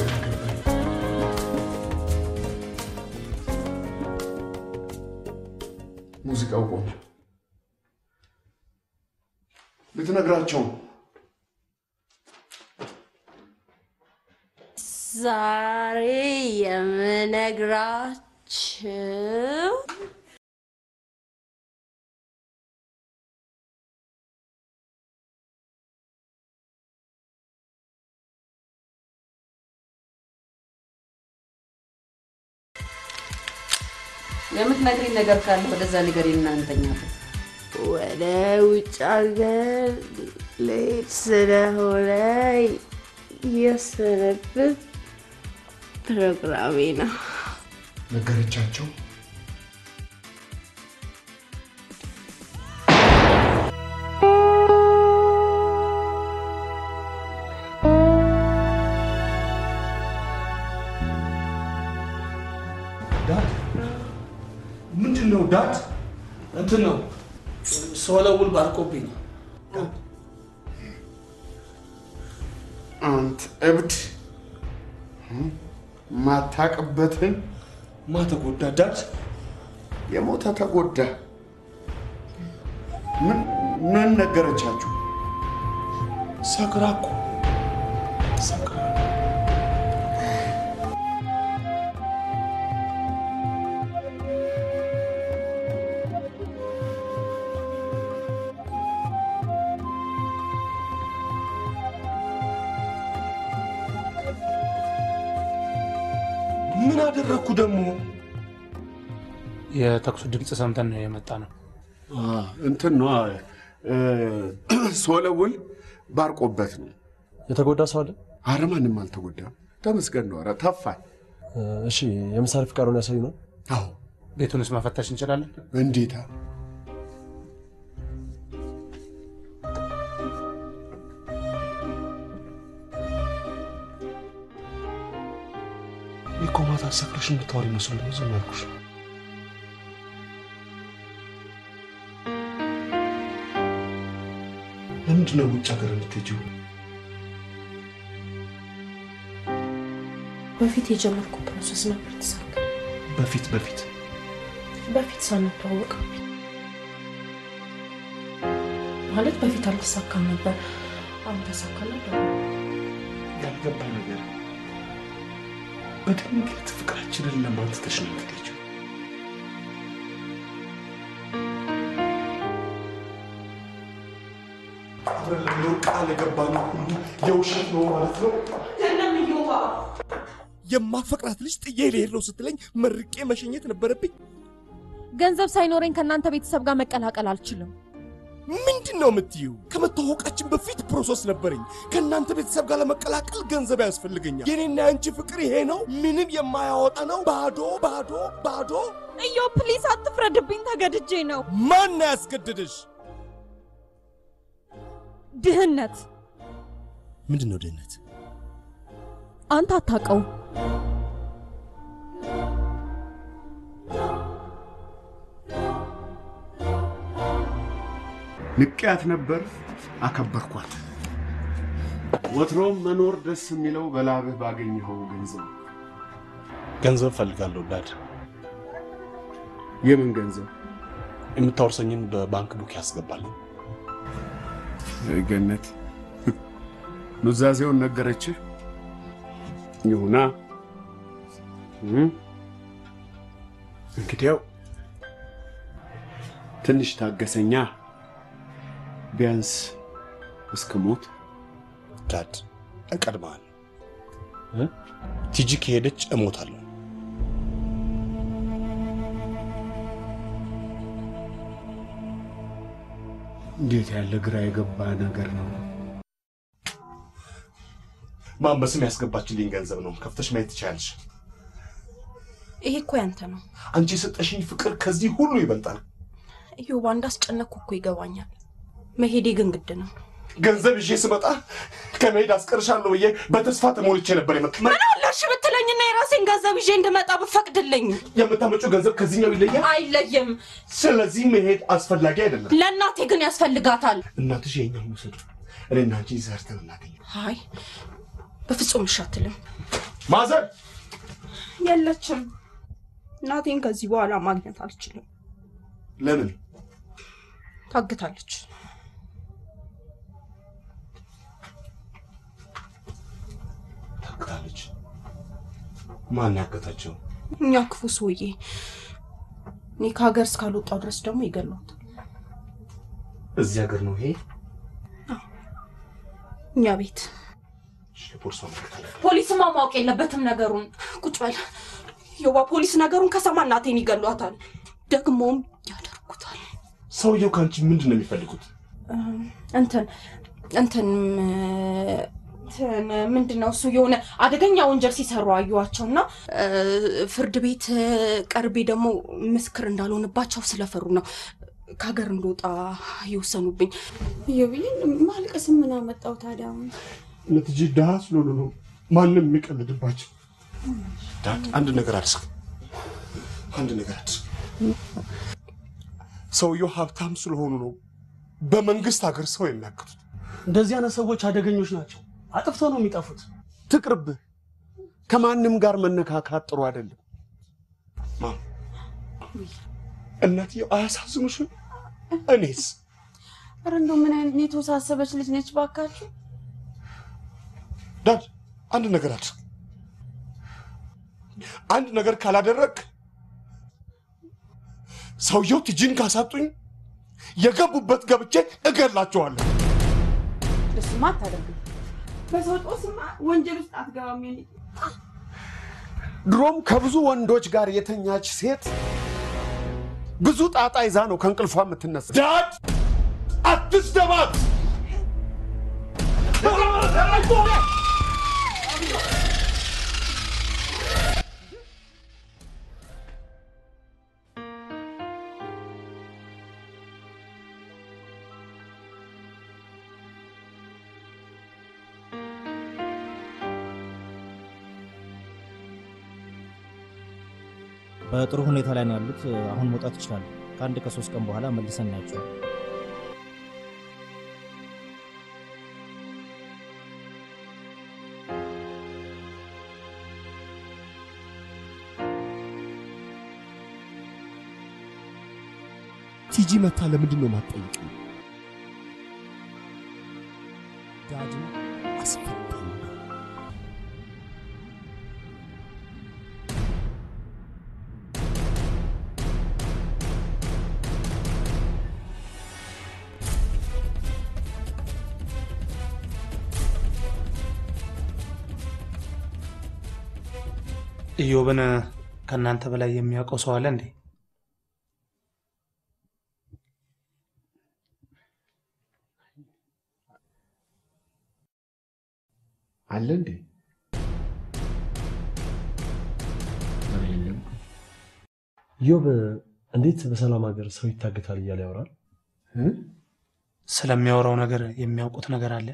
ሙዚቃው ቆመ። ልትነግራቸው ዛሬ የምነግራችሁ የምትነግሪኝ ነገር ካለ ወደዛ ንገሪና እንተኛለን። ወደ ውጭ ሀገር ልሄድ ስለሆነ የስንብት ፕሮግራሜ ነው። ነገረቻቸው። ምንድን ነው ዳድ? እንትን ነው ሶለውል ባርቆብኝ። አንተ እብድ ማታቅበትን ማተጎዳ ዳድ? የሞተ ተጎዳ። ምን ነገረቻችሁ? ሰክራ እኮ ሰክራ። ምን አደረኩ ደግሞ? የተኩሱ ድምጽ ሰምተን ነው የመጣ ነው። እንትን ነው ሶለውል ባርቆበት ነው። የተጎዳ ሰው አለ? ኧረ ማንም አልተጎዳም። ተመስገን ነው። ኧረ ተፋኝ። እሺ የምሳሌ ፍቃዱን ያሳዩ ነው? አዎ። ቤቱንስ መፈተሽ እንችላለን? እንዴታ! እኮ ማታ ሰክረሽ የምታወሪ መስሎኝ ነው ዝም ያልኩሽ። ለምንድን ነው ውጭ ሀገር የምትሄጂው? በፊት የጀመርኩ ፕሮሰስ ነበር ተሳካ። በፊት ሳንተዋወቅ ማለት በፊት አልተሳካም ነበር። አሁን ተሳካና ደግሞ ያልገባኝ ነገር በድንገት ፍቅራችንን ለማንስተሽ ነው የምትሄጂው? አብረን ቃል የገባነው ሁሉ የውሸት ነው ማለት ነው? የማፈቅራት ልጅ ጥዬ ልሄድ ነው ስትለኝ መርቄ መሸኘት ነበረብኝ። ገንዘብ ሳይኖረኝ ከእናንተ ቤተሰብ ጋር መቀላቀል አልችልም። ምንድን ነው የምትይው? ከመተዋወቃችን በፊት ፕሮሰስ ነበረኝ። ከእናንተ ቤተሰብ ጋር ለመቀላቀል ገንዘብ ያስፈልገኛል። የኔና ያንቺ ፍቅር ይሄ ነው፣ ምንም የማያወጣ ነው። ባዶ ባዶ ባዶ። እዮ ፕሊስ አትፍረድብኝ፣ ተገድጄ ነው። ማን ያስገድድሽ? ድህነት። ምንድን ነው ድህነት? አንተ አታውቀውም። ንቅያት ነበር፣ አከበርኳት። ወትሮም መኖር ደስ የሚለው በላብህ ባገኘኸው ገንዘብ። ገንዘብ ፈልጋለሁ ዳድ። የምን ገንዘብ? የምታወርሰኝን በባንክ ቡክ ያስገባልኝ። ገነት ኑዛዜውን ነገረችህ? ይሁና። እንግዲያው ትንሽ ታገሰኛ። ቢያንስ እስክሞት። ዳድ እቀድምሃለሁ። ቲጂ ከሄደች እሞታለሁ። እንዴት ያለ ግራ የገባ ነገር ነው! ማን በስም ያስገባችልኝ ገንዘብ ነው። ከፍተሽ ማየት ትችያለሽ። ይሄ እኮ ያንተ ነው። አንቺ የሰጠሽኝ ፍቅር ከዚህ ሁሉ ይበልጣል። ዮባ እንዳስጨነቅኩ እኮ ይገባኛል። መሄዴ ግን ግድ ነው። ገንዘብ ይዤ ስመጣ ከመሄድ አስቀርሻለሁ ብዬ በተስፋ ተሞልቼ ነበር የመጣሁት። ምን አለሽ ብትለኝና የራሴን ገንዘብ ይዤ እንድመጣ ብፈቅድልኝ? የምታመጪው ገንዘብ ከዚህኛው ይለያል? አይለይም። ስለዚህ መሄድ አስፈላጊ አይደለም። ለእናቴ ግን ያስፈልጋታል። እናትሽ የኛውን ውሰዱ፣ እኔና አንቺ ዘርተን እናገኘው። አይ በፍጹም እሺ አትልም። ማዘር የለችም። እናቴን ከዚህ በኋላ ማግኘት አልችልም። ለምን? ታግታለች። ታግታለች? ማን ያገታቸው? እኛ ክፉ ሰውዬ። እኔ ከሀገር እስካልወጣሁ ድረስ ደግሞ ይገሏታል። እዚህ ሀገር ነው ይሄ? እኛ ቤት። ፖሊስማ ማወቅ የለበትም ነገሩን። ቁጭ በል ዮባ። ፖሊስ ነገሩን ከሰማ እናቴን ይገሏታል፣ ደግሞም ያደርጉታል። ሰውየው ካንቺ ምንድን ነው የሚፈልጉት? እንትን ምንድነው እሱ የሆነ አደገኛ ወንጀል ሲሰሩ አዩዋቸውና ፍርድ ቤት ቀርቤ ደግሞ ምስክር እንዳልሆንባቸው ስለፈሩ ነው ከሀገር እንደወጣ ይወሰኑብኝ። ዮብዬ ማልቀስ ምን አመጣው ታዲያ? ለትጂ ደሃ ስለሆኑ ነው ማንም የሚቀልድባቸው። ዳድ አንድ ነገር አድርግ። ሰውየው ሀብታም ስለሆኑ ነው በመንግስት ሀገር ሰው የሚያክቱት። እንደዚህ አይነት ሰዎች አደገኞች ናቸው። አጥፍተው ነው የሚጠፉት። ትቅርብህ። ከማንም ጋር መነካካት ጥሩ አይደለም። ማም እናትየው አያሳዝኑሽም? እኔስ? ኧረ እንደው ምን አይነት የተወሳሰበች ልጅ ነች ባካችሁ። ዳድ አንድ ነገር አድርግ። አንድ ነገር ካላደረግ ሰውየው ትጂን ካሳጡኝ የገቡበት ገብቼ እገላቸዋለሁ። ለስማ አታደርግም። በሰው ጦስማ ወንጀል ውስጥ አትገባም። ድሮም ከብዙ ወንዶች ጋር የተኛች ሴት ብዙ ጣጣ ይዛ ነው ከእንቅልፏ የምትነሳ። ዳድ አትስደባት። በጥሩ ሁኔታ ላይ ነው ያሉት። አሁን መውጣት ይችላሉ። ከአንድ ከ3 ቀን በኋላ መልሰን እናያቸዋለን። ቲጂ መታ ለምንድን ነው የማትጠይቀኝ? ዳድ አስፈታኝ። ኢዮብን ከናንተ በላይ የሚያውቀው ሰው አለ እንዴ? አለ እንዴ? ኢዮብ እንዴት በሰላም ሀገር ሰው ይታገታል እያለ ያወራል? ስለሚያወራው ነገር የሚያውቁት ነገር አለ?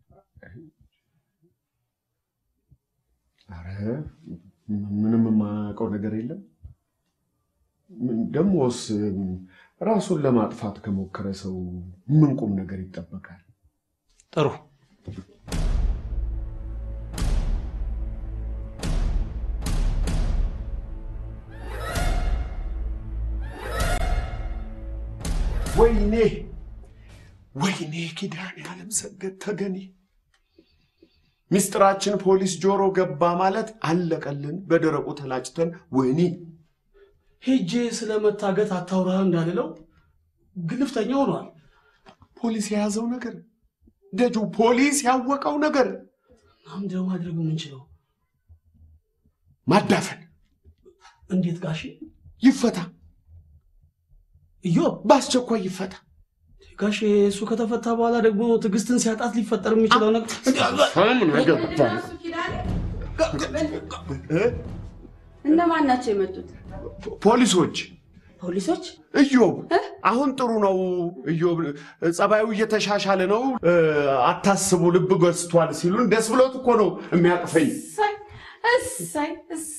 አረ ምንም የማያውቀው ነገር የለም። ደሞስ ራሱን ለማጥፋት ከሞከረ ሰው ምን ቁም ነገር ይጠበቃል? ጥሩ። ወይኔ ኪዳነ ዓለም ሰገድ ተገኔ። ሚስጥራችን ፖሊስ ጆሮ ገባ ማለት አለቀልን። በደረቁ ተላጭተን ወይኔ። ሄጄ ስለመታገት አታውራ እንዳልለው ግልፍተኛ ሆኗል። ፖሊስ የያዘው ነገር ደጁ፣ ፖሊስ ያወቀው ነገር ምንድነው ማድረግ የምንችለው? ማዳፈን። እንዴት ጋሼ? ይፈታ። ኢዮብ በአስቸኳይ ይፈታ። ጋሼ እሱ ከተፈታ በኋላ ደግሞ ትዕግስትን ሲያጣት ሊፈጠር የሚችለው ነገር እነማን ናቸው የመጡት? ፖሊሶች። ፖሊሶች ኢዮብ አሁን ጥሩ ነው ኢዮብ ጸባዩ እየተሻሻለ ነው አታስቡ ልብ ገዝቷል ሲሉን ደስ ብሎት እኮ ነው የሚያቅፈኝ እሰይ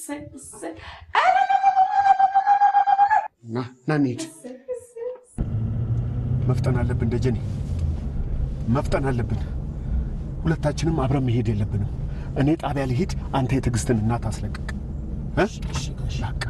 ና እንሂድ መፍጠን አለብን ደጀኔ መፍጠን አለብን ሁለታችንም አብረን መሄድ የለብንም እኔ ጣቢያ ልሂድ አንተ የትዕግስትን እናት አስለቅቅ እሺ በቃ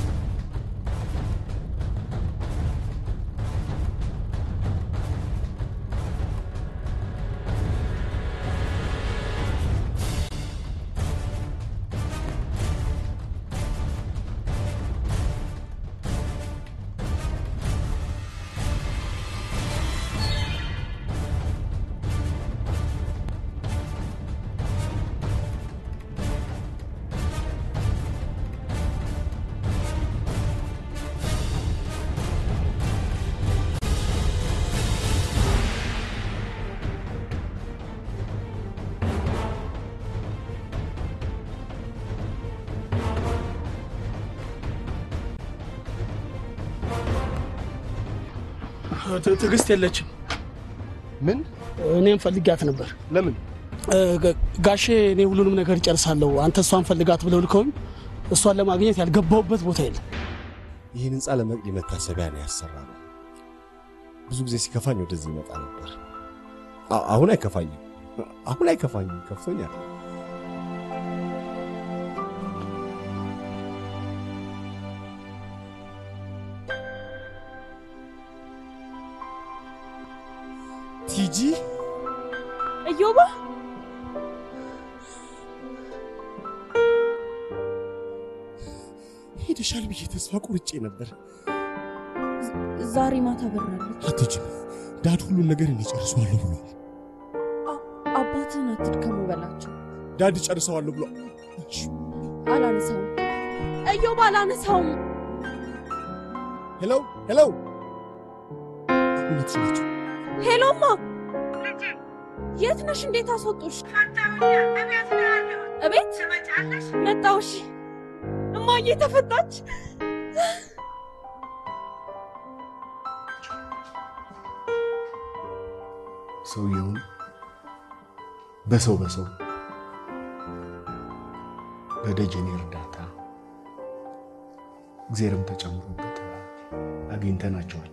ትዕግስት የለችም ምን እኔም ፈልጋት ነበር ለምን ጋሼ እኔ ሁሉንም ነገር ጨርሳለሁ አንተ እሷን ፈልጋት ብለው ልከውኝ እሷን ለማግኘት ያልገባውበት ቦታ የለም ይህን ህንፃ ለመቅዲ መታሰቢያ ነው ያሰራነው ብዙ ጊዜ ሲከፋኝ ወደዚህ ይመጣ ነበር አሁን አይከፋኝም ከፍቶኛል ቲጂ እዮባ ሄደሻል ብዬ ተስፋ ቆርጬ ነበር ዛሬ ማታ በራለች አትጅም ዳድ ሁሉን ነገር እኔ ጨርሰዋለሁ ብሏል አባትህን አትድከሙ በላቸው ዳድ ጨርሰዋለሁ ብሏል አላነሳውም እዮባ አላነሳውም ሄሎ እውነትሽ ናቸው ሄሎማ የት ነሽ እንዴት አስወጡሽ እቤት መጣውሽ እማዬ ተፈታች ሰውየውን በሰው በደጀኔ እርዳታ እግዚአብሔርም ተጨምሮበት አግኝተናቸዋል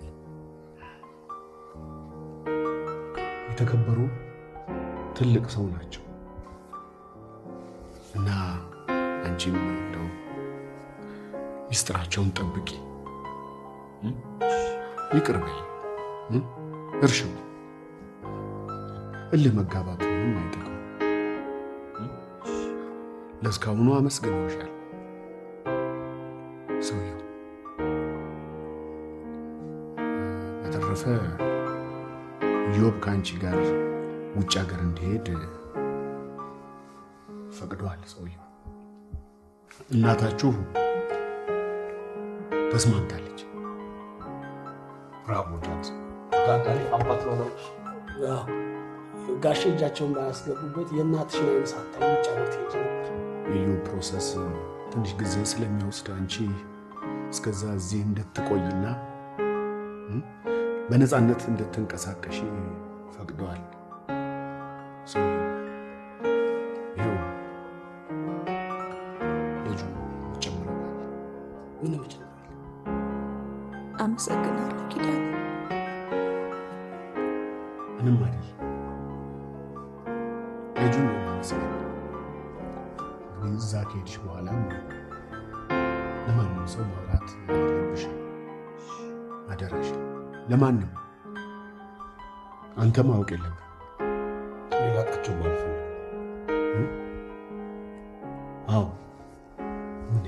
የተከበሩ ትልቅ ሰው ናቸው እና አንቺም እንደው ሚስጥራቸውን ጠብቂ ይቅር በይ እርሽው እልህ መጋባቱ ምንም አይጠቅም ለእስካሁኑ አመስግነውሻል ሰውየው በተረፈ ኢዮብ ከአንቺ ጋር ውጭ ሀገር እንዲሄድ ፈቅዷል ሰውየው እናታችሁ ተስማምታለች ብራቮ ጃንስ ዳዳሊ አባት ነው ጋሼ እጃቸውን ባያስገቡበት የእናትሽን አይን ሳታይ ይጫወት ሄጄ ነበር የኢዮብ ፕሮሰስ ትንሽ ጊዜ ስለሚወስድ አንቺ እስከዛ እዚህ እንድትቆይና በነፃነት እንድትንቀሳቀሽ ፈቅደዋል ይኸው ልጁ ይጨምረዋል ምንም ይጨምራል አመሰግናለሁ ኪዳን ምንም አይደል ልጁን ነው ማመስገን እዛ ከሄድሽ በኋላ ለማንም ሰው ማውራት የለብሽ አደራሽ ለማንም አንተ ማወቅ የለብህ ሌላቸው ማለት ነው አዎ ምን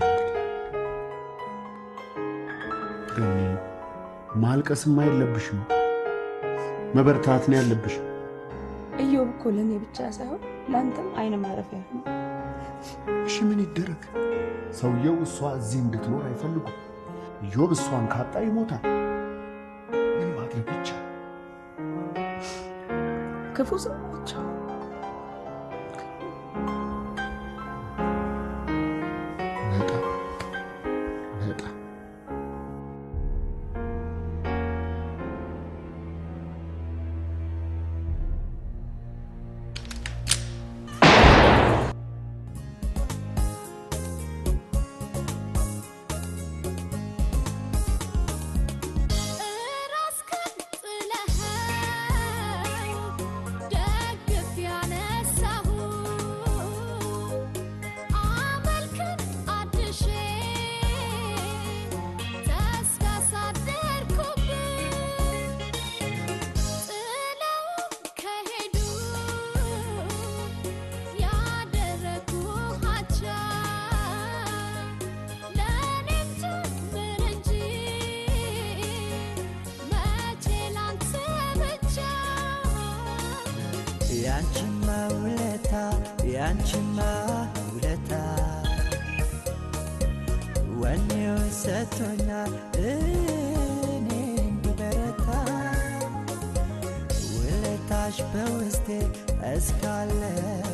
ግን ማልቀስማ የለብሽም መበርታት ነው ያለብሽ ኢዮብ እኮ ለእኔ ብቻ ሳይሆን ለአንተም አይን ማረፊያ ነው እሺ ምን ይደረግ ሰውየው እሷ እዚህ እንድትኖር አይፈልጉም ኢዮብ እሷን ካጣ ይሞታል ምን ማድረግ ይቻላል ክፉ ሰው ናቸው በጣም ያንቺማ ውለታ ያንቺማ ውለታ ወኔው ሰጥቶኛል እኔ እንድበረታ ውለታሽ በውስጤ እስካለ